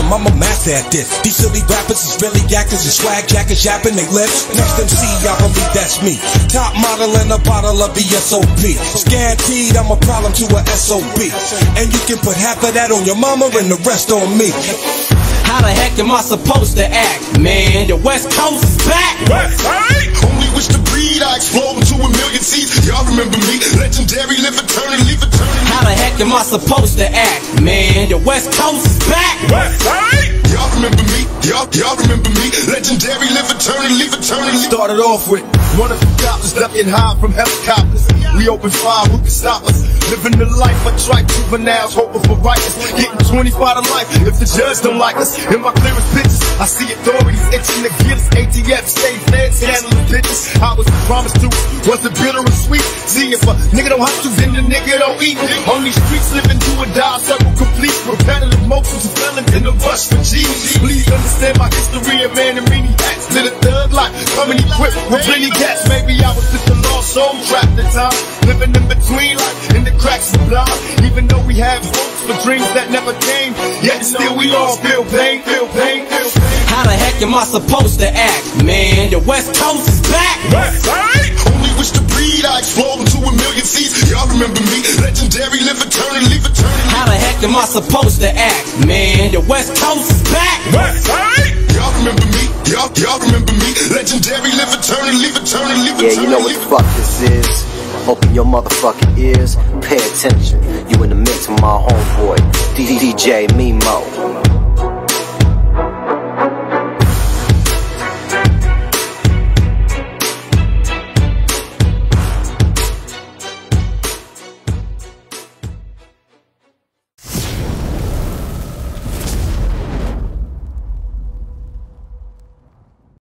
problem, I'm a master at this. These silly rappers is really actors and swag jackets yapping they lips. Next M C, I believe that's me. Top model in a bottle of V S O P. Scanteed, I'm a problem to a S O B. And you can put half of that on your mama and the rest on me. How the heck am I supposed to act, man? The West Coast is back. West Side. Only wish to breed, I explode into a million seeds. Y'all remember me, legendary, live eternally, live eternally. How the heck am I supposed to act, man? The West Coast is back. West Side. Y'all remember me, y'all, y'all remember me, legendary, live eternally, live eternally. Started off with one of the cops ducking high from helicopters. We open fire, who can stop us? Living the life of tripe juveniles, hoping for righteous. Getting twenty-five to life if the judge don't like us. In my clearest pictures, I see authorities itching to get us. A T F, state feds, scandalous bitches. I was promised to, was it bitter or sweet? See, if a nigga don't hustle, then the nigga don't eat. On these streets, living do or die, circle complete. Repetitive motions of felons in the rush for G's. Please understand my history of man and meaning acts to the thug life. Coming equipped with plenty gas. Maybe I was just a lost soul trapped in time. Living in between, like in the cracks of blind. Even though we have hopes for dreams that never came, yet still we all feel pain, feel pain, feel pain. How the heck am I supposed to act, man? The West Coast is back. West Side. Only wish to breed, I explode into a million seeds. Y'all remember me, legendary, live eternally, live eternally. How the heck am I supposed to act, man? The West Coast is back. West Side. Y'all remember me, y'all, y'all remember me, legendary, live eternally, live eternally, live eternally. Yeah, you know what the fuck this is. Open your motherfucking ears, pay attention. You in the mix with my homeboy, D J Mimo.